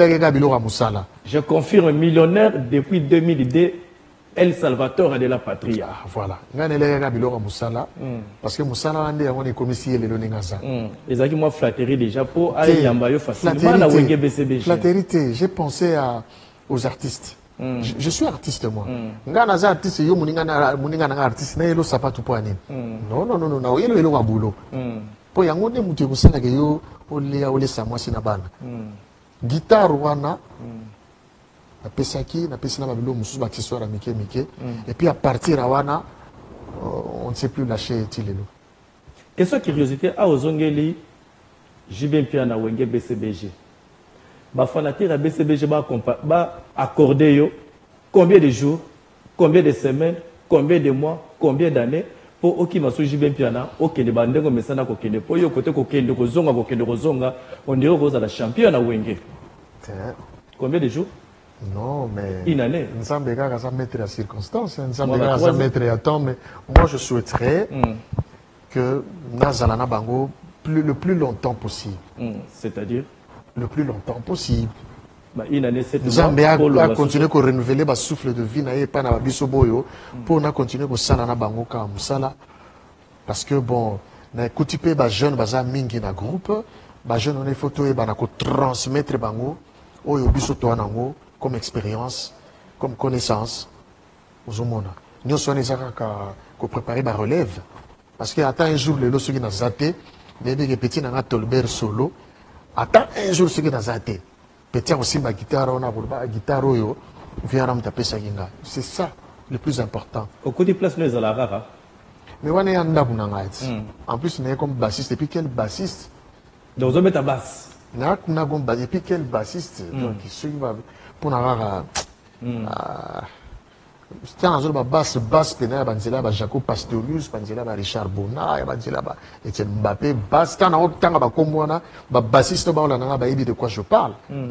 Je confirme, millionnaire depuis deux mille deux. El Salvatore de la patrie. Ah, voilà. Parce que Moussala on est commissaire le Lonengaza. Les amis, moi, flatterie déjà pour aller Yambayo facilement. Flatterie, j'ai pensé à, aux artistes. Mm. Je, je suis artiste, moi. Nga naza artiste, yo muninga na artiste, na yelo sapatu po anin. Non, non, non, non, na yelo yelo wabulo. Po yango ne mutu kusana ke yo ole ole samwa sinabana. Guitare wana. Na pesaki, na pesina babilo mususu batiswa na mike mike. Et puis à partir à wana, on ne sait plus lâcher tilelo. Question curiosité, à Ozongeli, Jibin Piana Wenge B C B G. Bah, fanatique à B C B G va accorder combien de jours, combien de semaines, combien de mois, combien d'années pour Oki Masu Jibin Piana, ok, les bandes comme ça, n'a qu'aucun pour yo côté qu'aucun de Rozonga, qu'aucun de Rozonga, on dirait Rosa la championne à Wenge. Combien de jours? Non, mais. Une année. Nous sommes des gars qui sont mettre à circonstances, nous sommes des gars qui sont mettre à temps, mais moi je souhaiterais mm. que Nazalana Bango plus, le plus longtemps possible. Mm. C'est-à-dire? Le plus longtemps possible. Bah, une année, c'est nous avons à continuer à renouveler le souffle de vie et pas na bisoboyo pour na continuer à sana na bango ka musala parce que bon na kutipe ba jeune baza mingi na groupe ba jeune on est photo et ba na ko transmettre bango oyo biso to nango comme expérience comme connaissance aux homona nous sommes les ka ko préparer ba relève parce que attend un jour le lo soki na zaté bébé petit na Tolbert solo. Attends un jour ce qui est dans la tête. Peut-être aussi ma guitare, on a la guitare, c'est ça le plus important. Au côté de place, nous avons la mais on est en en plus, on est comme bassiste. Et puis quel bassiste? Donc, on met ta basse. Et puis quel bassiste? Donc, pour la c'est un jour basse basse pena banzela ba Jacob Pastorius banzela ba Richard Bona banzela ba Etienne Mbappé basse tant na tanga ba komwana ba bassiste ba on a ba de quoi je parle.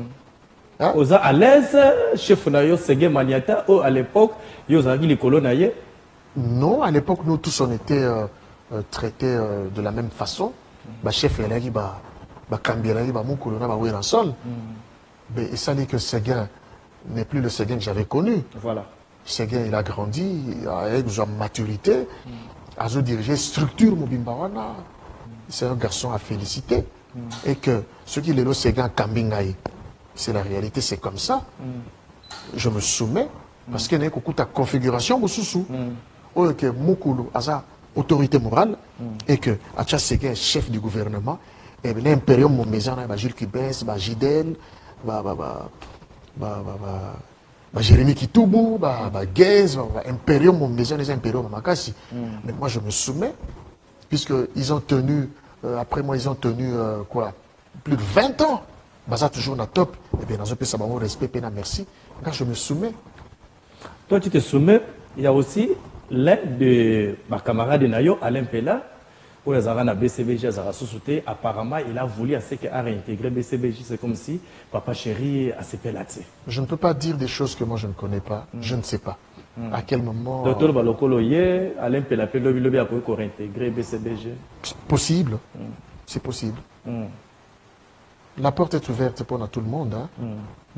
Oza à l'aise chef na yo Sege Maniata ou à l'époque yo zagi les colonnaïe? Non, à l'époque nous tous on était euh, euh, traités euh, de la même façon. Ba chef elaki ba ba kambiela ba mon colonna ba wera sol. Mais et ça dit que Seguin n'est plus le Seguin que j'avais connu. Voilà. Seguin, il a grandi avec sa maturité, a dirigé structure Mobimbawana. C'est un garçon à féliciter. Mm. Et que ce qu'il est là, Seguin Kambingaï, c'est la réalité, c'est comme ça. Mm. Je me soumets parce qu'il y a une configuration au sous-sous. Ou que Moukoulou a sa autorité morale et que Acha Seguin est chef du gouvernement. Et l'impérium Momézan, Gilles Kibès, Gidel, bah, bah, bah, bah, bah, bah, Bah, Jérémy Kitoubou, bah, bah, Gaze, bah, Imperium, mon maison, les Imperium, Makassi. Mm. Mais moi, je me soumets, puisqu'ils ont tenu, euh, après moi, ils ont tenu, euh, quoi, plus de vingt ans. Bah, ça, toujours na top. Et bien, dans un peu, ça m'a respect, péna, merci. Là, je me soumets. Toi, tu te soumets. Il y a aussi l'un de ma camarade de Nayo, Alain Pella, où les arènes à B C B G, apparemment, il a voulu à ce qu'il a réintégré B C B G. C'est comme si Papa Chéri a s'est pélaté. Je ne peux pas dire des choses que moi je ne connais pas. Mm. Je ne sais pas. Mm. À quel moment. Docteur Balokoloye, Alain Pella, Lobby Lobby a pour réintégrer B C B G. C'est possible. Mm. C'est possible. Mm. La porte est ouverte pour tout le monde. Hein. Mm.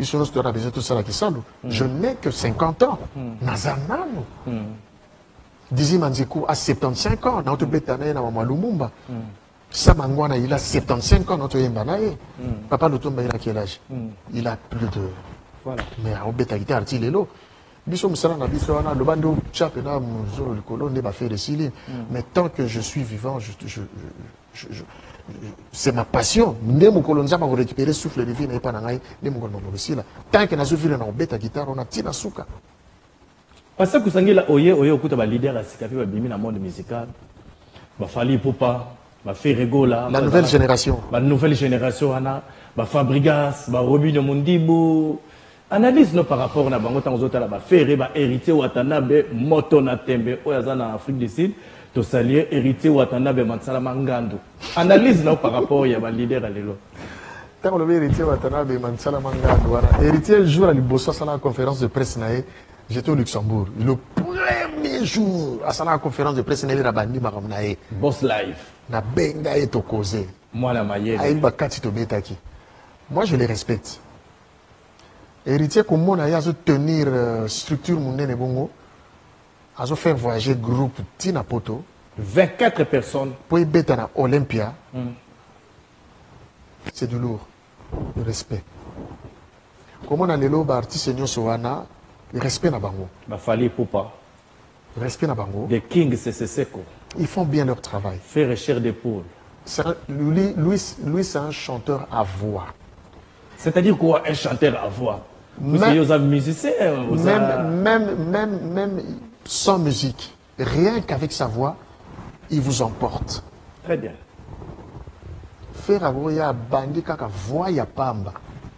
Mm. Je n'ai que cinquante ans. Mm. Nazanano. Mm. Dizi Manzikou a soixante-quinze ans, notre bétané na Mama Lumumba. Samangwana, il a soixante-quinze ans, notre Yembanaye. Papa Lutumba, il a quel âge? Il a plus de. Voilà. Mais on bêta guitare, il est là. Biso Moussala na biso na le bando chap na muzoro le colon ne va faire des silines. Mais tant que je suis vivant, je, je, je, je, je, c'est ma passion. Ne mon colon za ma récupérer souffle de vie n'est pas na ngai, ne mon colon aussi là. Tant que na souffle na bêta guitare, on a tina souka. Parce que vous là, oye, oye, écoute, les leaders à Sikafi, dans le monde musical, bah Fali Poupa, bah Ferregola, la nouvelle génération, la nouvelle génération, Anna, bah Fabrigas, bah Robin Mondibo, analyse nous par rapport à Bango Tanzota, bah Ferre, bah héritier Watanabe, Motona Tembe, Oyazana en Afrique du Sud, to salier héritier Watanabe Mansala Mangando. Analyse nous par rapport à bah leader à l'élo. Tant le héritier Watanabe Mansala Mangando, héritier jour à l'Ibosso à la conférence de presse naé. J'étais au Luxembourg. Le premier jour, à la conférence de presse, il a bandi maramnae. Boss live. Na benga et causé. Moi la maille. Moi je les respecte. Héritier comme on a tenir euh, structure mon bongo, a faire voyager groupe Tina Poto. vingt-quatre personnes. Pour y bêter à Olympia. Mm. C'est du lourd. Le respect. Comme on a les lobes artistes et soana, le respect na bango. Bah fallait pour pas. Le respect na bango. Des kings c'est seco. Ils font bien leur travail. Faire chair d'épaule. Lui, lui, lui c'est un chanteur à voix. C'est-à-dire quoi, un chanteur à voix? Parce même, qu'il y a musicien. Même, a... même, même, même sans musique, rien qu'avec sa voix, il vous emporte. Très bien. Faire à voix, il y a bandi kaka voix, il y a pamba.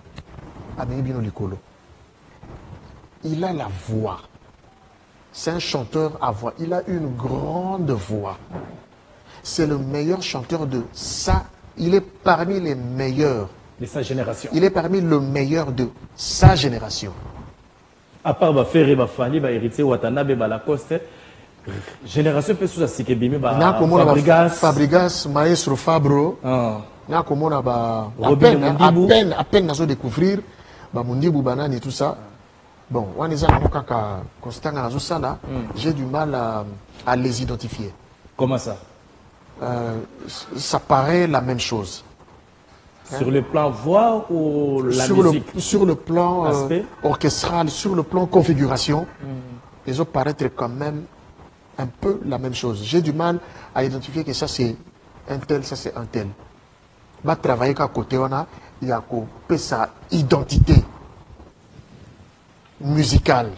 Il a la voix. C'est un chanteur à voix. Il a une grande voix. C'est le meilleur chanteur de sa. Il est parmi les meilleurs. De sa génération. Il est parmi le meilleur de sa génération. À part ba Ferré, ba Fali, ba héritier Watanabe, ba Lacoste, génération peut sous Sikebimi, ba Fabregas, Fabregas, Maestro Fabro. Ah. Na comment on ba à peine, à peine, à peine nous découvrir, ba Mundibu Banane et tout ça. Bon, on est à Mokaka, Constant Azusala, j'ai du mal à, à les identifier. Comment ça? Euh, ça paraît la même chose. Sur hein? Le plan voix ou la sur musique? Le, sur le plan euh, orchestral, sur le plan configuration, mm. ils ont paraître quand même un peu la même chose. J'ai du mal à identifier que ça c'est un tel, ça c'est un tel. Va travailler qu'à côté, on a, il y a sa identité musicale.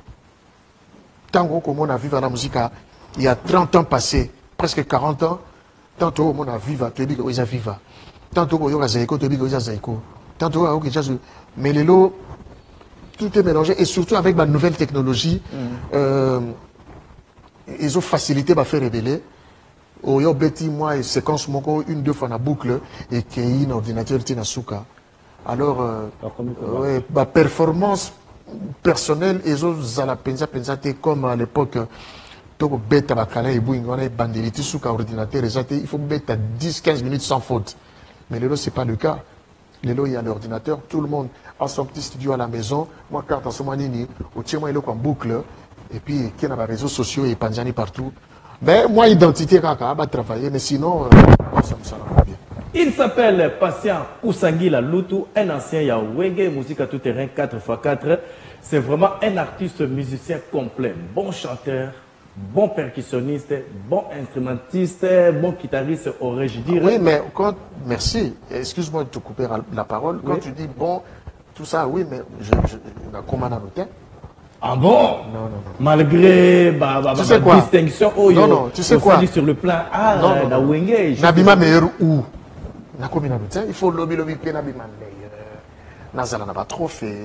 Tant qu'on on a vu dans la musique, il y a trente ans passés, presque quarante ans, tantôt on a viva, tu dis qu'ils ont viva. Tantôt on a zaïko, tu dis qu'ils ont zaïko. Tantôt on a zaïko. Mais les lots, tout est mélangé et surtout avec la nouvelle technologie, mm. euh, ils ont facilité à faire révéler. Au yo beti moi et séquence moko une deux fois na boucle et qui est un ordinateur tina souka. Alors euh, ouais, bah performance personnelle ils ont zala penza penza comme à l'époque toko beta bakala et bouing on est bandeliti souka ordinateur il faut beta dix quinze minutes sans faute. Mais le lot c'est pas le cas. Le lot il y a l'ordinateur, tout le monde a son petit studio à la maison, moi carte en somanini, au tient moi il est en boucle et puis qui a les réseaux sociaux et panjani partout. Ben, moi, identité, kaka, va travailler, mais sinon, euh, ça me semble bien. Il s'appelle Patient Kousangila Lutu, un ancien Yawenge, musique à tout terrain, quatre par quatre. C'est vraiment un artiste musicien complet. Bon chanteur, bon percussionniste, bon instrumentiste, bon guitariste, aurais-je dit. Oui, mais quand, merci, excuse-moi de te couper la parole. Quand oui. Tu dis bon, tout ça, oui, mais je, je, je, comment on a noté? Ah bon? Non, non, non. Malgré bah, bah, tu sais bah, quoi? Distinction, oh, non, non, tu sais quoi? Sur le plan ah, non, non, la Wenge. Nabima meilleur où? Il faut lobby lobby pe Nabima meilleur. Nazala n'a pas trop fait.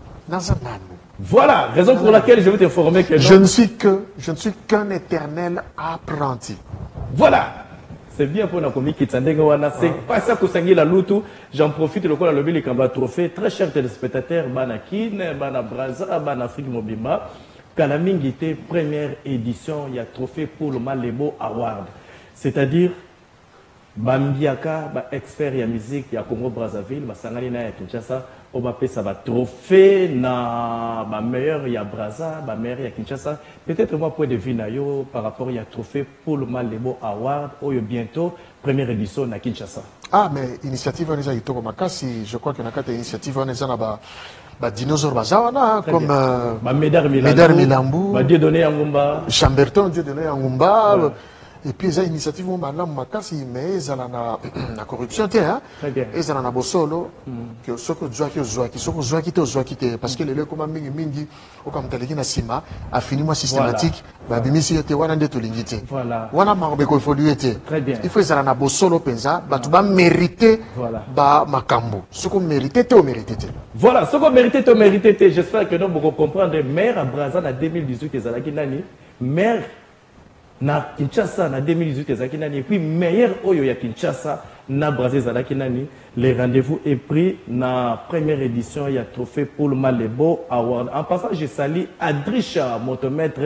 Voilà, raison pour laquelle je veux t'informer que je ne suis que je ne suis qu'un éternel apprenti. Voilà. C'est bien pour Nakomi Kitsandengwana. C'est pas ça que Sangila Lutu. J'en profite le coup la lobby les Kamba Trophée. Très chers téléspectateurs, Banakin, Bana Braza, Bana Afrique Mobimba. Kalamingité, première édition, il y a trophée pour le Malebo Award. C'est-à-dire, Bambiaka, ba expert ya musique, ya Congo Brazzaville, ba Sangani na ya Kinshasa, on va payer ça va trophée na ba meilleur ya Brazza, ba meilleur ya Kinshasa. Peut-être moi point de vue na yo par rapport ya trophée pour le Malebo Award, oyo bientôt première édition na Kinshasa. Ah mais initiative on est itoko makasi, je crois que na kata initiative on est na ba ba dinosaure bazawana comme euh, ba Médard Milambu, Médard Milambu, ba Dieudonné Angumba, Chamberton Dieudonné Angumba. Ouais. Et puis, ils ont une initiative où maintenant, mais ils ont la corruption, hein. Ils ont la bossolo, que ce que Zouaki ou Zouaki, ce que Zouaki ou Zouaki, parce que les gens comme Mingi Mingi, ou comme Talegi Nassima, a fini moi systématique, bah, Bimisi était Wana de Tolingité. Voilà. Wana Marbeko, il faut lui être. Très bien. Il faut qu'ils aient la bossolo, pensa, bah, tu vas mériter, bah, Makambo. Ce qu'on méritait, tu mérité. Voilà, ce qu'on méritait, tu mérité. J'espère que nous pouvons comprendre. Maire à Brazza en deux mille dix-huit, ils ont Nani, maire. Na Kinshasa na deux mille dix-huit ezaki nani et puis meilleur oyo ya Kinshasa na Brazza ezalaki nani. Les rendez-vous est pris na première édition il y a trophée pour le Malebo Award. En passant je salue Adricha motomètre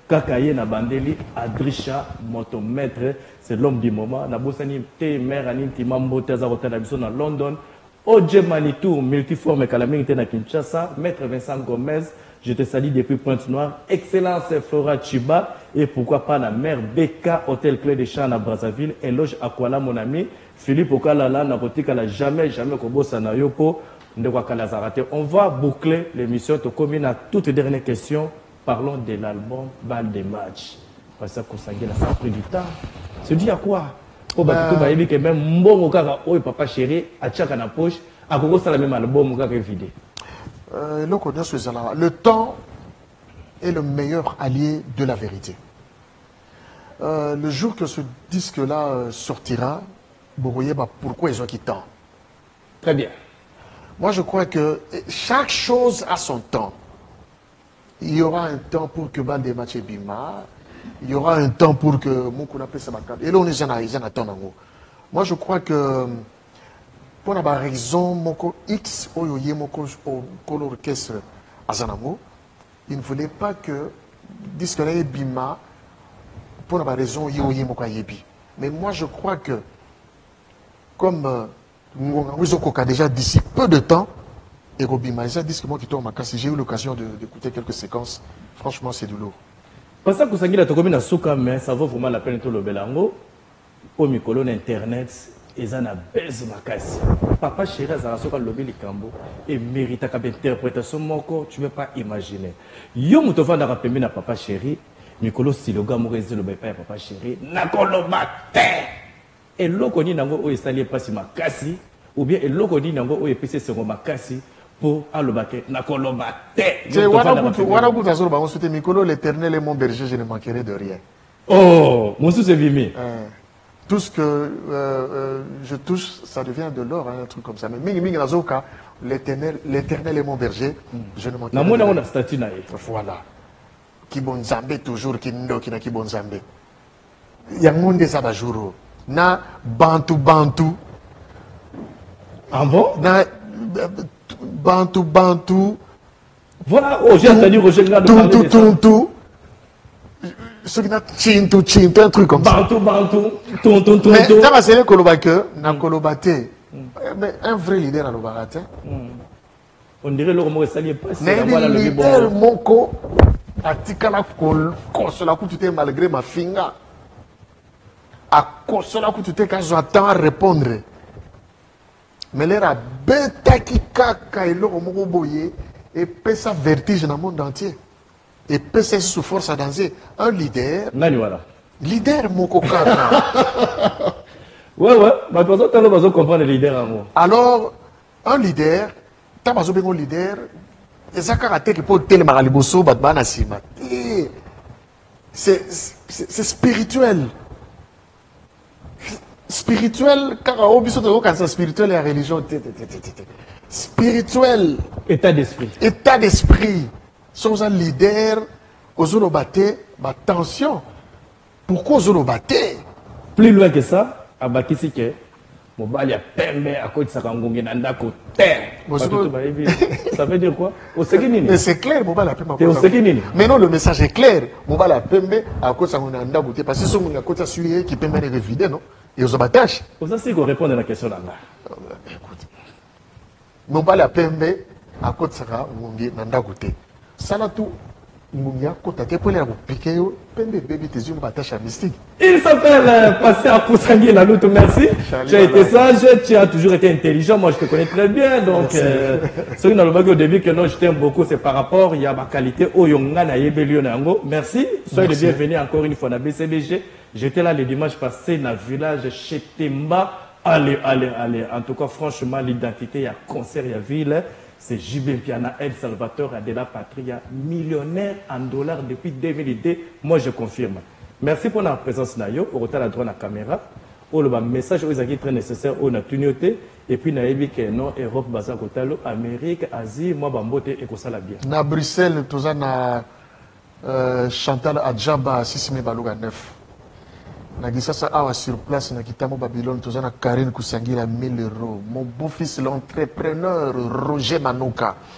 Kakaye na bandeli Adrisha motomètre, c'est l'homme du moment. Na bosani te mère aninti mambo teza hotel abiso na London. Oje Manitou, multiforme calamité na Kinshasa, maître Vincent Gomez, je te salue depuis Pointe-Noire, excellence Flora Chiba, et pourquoi pas la mère Beka, hôtel Clé des Champs à Brazzaville, éloge Akwala mon ami, Philippe Okalala, Nakotika n'a jamais, jamais Kobosa na Yoko, Ndewakala. On va boucler l'émission, tu commune à toute dernière question, parlons de l'album Balle des matchs. Parce que ça a pris du temps. Se dit à quoi? Oh, bah, tu vas que même bon kaka oh papa chéri a tchaka na poche a koko ça la même album kaka vidé. Euh le temps est le meilleur allié de la vérité. Euh, le jour que ce disque là euh, sortira, vous voyez bah, pourquoi ils ont quitté. Très bien. Moi je crois que chaque chose a son temps. Il y aura un temps pour que Balle des matchs et Bima. Il y aura un temps pour que mon qu'on appelle ça. Et là, on est en attendant. Moi, je crois que pour la raison, mon X, mon orchestre à Zanamo, il ne voulait pas que disque là Bima pour la raison, il y a mais moi, je crois que comme nous déjà d'ici peu de temps, et Robima, disque moi qui tombe ma casse, j'ai eu l'occasion d'écouter quelques séquences. Franchement, c'est du lourd. Parce que vous avez dit que souka mais ça vaut vraiment la peine tout le belango. Au micro internet, ils en a baisse makasi. Papa chéri a souka lobby likambo et mérite à interprétation moko, tu ne peux pas imaginer. Yo mutova na rapemi na papa chéri, micro siloga morezi le papa papa chéri, na kolobate. Et loko ni nango o esali pasi makasi ou bien et loko ni nango o epese sengo makasi. Pour alobate na kolobate. L'éternel est mon berger, je ne manquerai de rien. Oh, mon sou c'est vimi. Euh, tout ce que euh, euh, je touche, ça devient de l'or, hein, un truc comme ça. Mais mingi mingi nazoka, l'éternel, l'éternel est mon berger, mm. je ne manquerai de rien. Na statut na ye. Voilà. Ki bon zambe toujours ki ndo ki na ki bon zambe. Yangonde sa bajuro. Na bantu bantu. Ah bon? Na Bantu, Bantu. Voilà, oh, j'ai entendu Roger Ngado parler de ça. Tout, tout, ce qui n'a Chintu, Chintu, un truc comme ça. Bantu, Bantu, tout, tout, tout. Mais ça va c'est Kolobake, n'a Kolobate. Mais un vrai leader à l'Obarate. On dirait le mot sali pas. Mais le leader, Moko, a tikala kol, kosola kutute malgré ma finga. A kosola kutute quand j'attends à répondre. Mais l'air a bêta qui kaka et l'eau au boye et peut sa vertige dans le monde entier. Et peut sa sous force à danser. Un leader. Nani voilà. Leader moko kaka. Ouais ouais. Ma personne t'as besoin de comprendre le leader à moi. Alors un leader, t'as besoin de un leader. Et ça caractère qui peut tellement maliboso batbana sima. C'est c'est spirituel. Spirituel, car au biso de quand spirituel et la religion. Spirituel. État d'esprit. État d'esprit. Sommes un leader. Ozolo bate, bah tension. Pourquoi ozolo bate? Plus loin que ça, à Bakisi que mobali a pembe à côté de sa kangongi nanda côté. Ça veut dire quoi? Au Sekinini. Mais c'est clair, mobali a pembe. Au Sekinini. Mais non, le message est clair. Mobali a pembe à côté de sa nanda côté. Parce que ce qu'on a côté suivi qui pembe est évident, non? Et aux abattages. Pour ça, c'est qu'on répond à la question là-bas. Écoute. Non pas la P M B, à côté de ça, on dit nanda côté. Ça là tout, on y a côté de pour les piquer, P M B baby tes yeux m'attachent à mystique. Il s'appelle Passer à Poussangui la lutte, merci. Tu as été sage, tu as toujours été intelligent. Moi, je te connais très bien. Donc, euh, ce qui nous au début que non, je t'aime beaucoup, c'est par rapport il y a ma qualité au Yonga na Yebelionango. Merci. Soyez les bienvenus encore une fois dans B C B G. J'étais là le dimanche passé dans le village chez Temba. Allez, allez, allez. En tout cas, franchement, l'identité, il y a concert, il y a ville. C'est J B Piana, El Salvatore de la patrie, millionnaire en dollars depuis deux mille deux. Moi, je confirme. Merci pour la présence, Nayo. Au retour à la droite de la caméra. Oh, le message est très nécessaire. On a tunioté. Et puis, Naïbi, non, Europe, Bazakotalo, Amérique, Asie, moi, Bambote, et que ça la bien. Na Bruxelles, tout ça, na Chantal Adjaba, Sisime Balouga neuf. Nagisasa awa sur place na Kitamo Babylone tozana Karine Kusangira mille euros. Mon beau-fils l'entrepreneur Roger Manouka.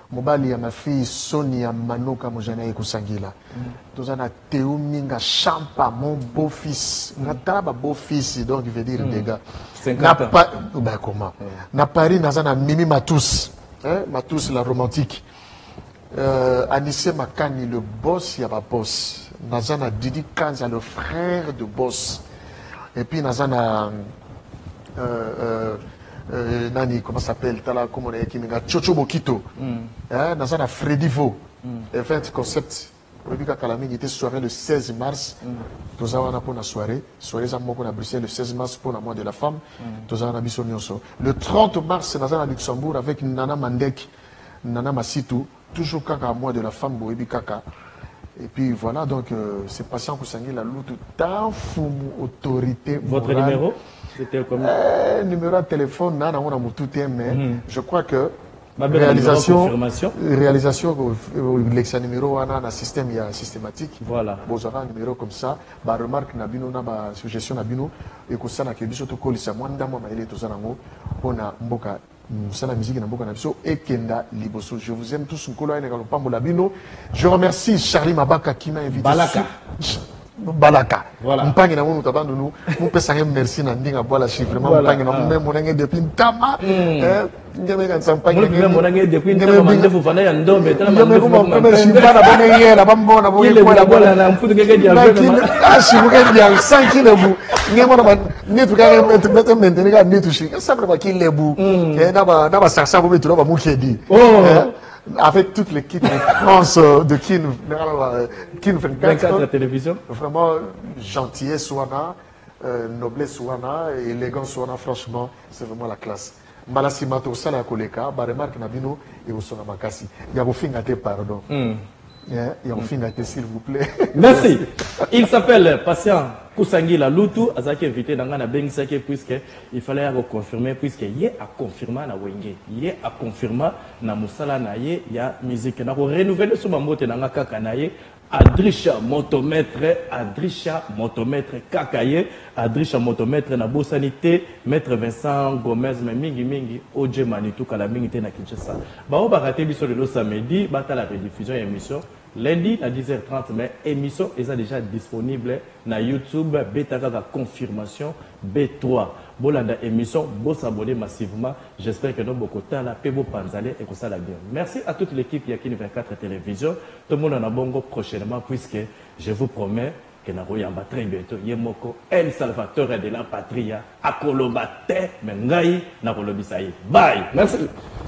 mobali ya ma fille Sonia Manoka Mojana Ekusangila. Tous en a Théo Minga Champa, mon beau-fils. N'a ba beau-fils, donc il veut dire des gars. N'a pas, ben comment? N'a Paris, n'a pas Mimi Matous, hein, Matous la romantique. Euh, Anissé Makani, le boss, il y a pas boss. Nazana Didi Kanza, le frère de boss. Et puis Nazana, euh, euh, euh, Nani, comment ça s'appelle? Tala, comment on est, Kiminga, Chocho Bokito. Hein, Nazana Freddy Vo. Event concept. Il était soirée le seize mars. Nous avons pour la soirée. Soirée à Bruxelles le seize mars pour la mois de la femme. Nous avons le trente mars, nous avons à Luxembourg avec Nana Mandek, Nana Massitou. Toujours kaka mois de la femme, Boebi Kaka. Et puis voilà, donc euh, c'est patient pour s'engager la loupe tant fou autorité. Votre morale. Numéro c'était comme euh, numéro de téléphone, non, on a mon tout mais mm -hmm. je crois que ma réalisation, confirmation. réalisation, l'exa numéro, on a un système systématique. Voilà. Vous aurez un numéro comme ça, bah remarque nabino, na ba suggestion nabino, et que ça n'a que biso to kolisa mwanda mo maile to zanango, on a mboka. La musique et Kenda Liboso. Je vous aime tous. Je remercie Charlie Mabaka qui m'a invité. Balaka. Balaka. Voilà. Nous merci Nandinga voilà chiffre. Vraiment même mon ange depuis Tama. Ngeme kan sampanye. Même mon ange depuis Tama mande fufana ya ndombe tala mande fufana. Ngeme shimbana bone yela bambona bo ko la bola na mfutu ngeke dia vema. Ah shibuke dia cinq kilos. Ngemo na netu ka mettre mettre maintenir ka netu shi. Simplement qu'il lebu. Et na ba na ba sarsa bo metro ba mukedi. Avec toute l'équipe de France de Kin, Kin vingt-quatre, la télévision. Vraiment, gentillesse Souana, euh, noblesse Souana, élégance Souana, franchement, c'est vraiment la classe. Malasimato Sala Koleka, Baremark Nabino et Osona Makasi. Il y a vos fingate, pardon. Il y a vos fingate, s'il vous plaît. Merci. Il s'appelle Patient Kusangila Lutu, Azaki invité dans la Bengisake, puisque il fallait confirmer, puisque il y a à confirmer na Wenge, il y a à confirmer na Musala na ye, il y a musique. Na renouveler sur ma moto na Kaka na ye, Adrisha motomètre, Adrisha motomètre Kakaye, Adrisha motomètre na Bosanité, Maître Vincent Gomez, mais mingi mingi, Oje Manitou, Kalamingi na Kinshasa. Bah on va rater biso le samedi, bata la rediffusion émission. Lundi à dix heures trente, mais émission est déjà disponible na YouTube, Beta Gaga confirmation B trois. Bolanda émission, bon s'abonner massivement. J'espère que nous beaucoup de temps la Pebo Panzale et que ça la bien. Merci à toute l'équipe Yakini vingt-quatre Télévision. Tout le monde en a bongo prochainement puisque je vous promets que nous allons très bientôt. Yemoko, El Salvatore de la Patria, Akolobate, Mengai, Nakolobisaï. Bye. Merci.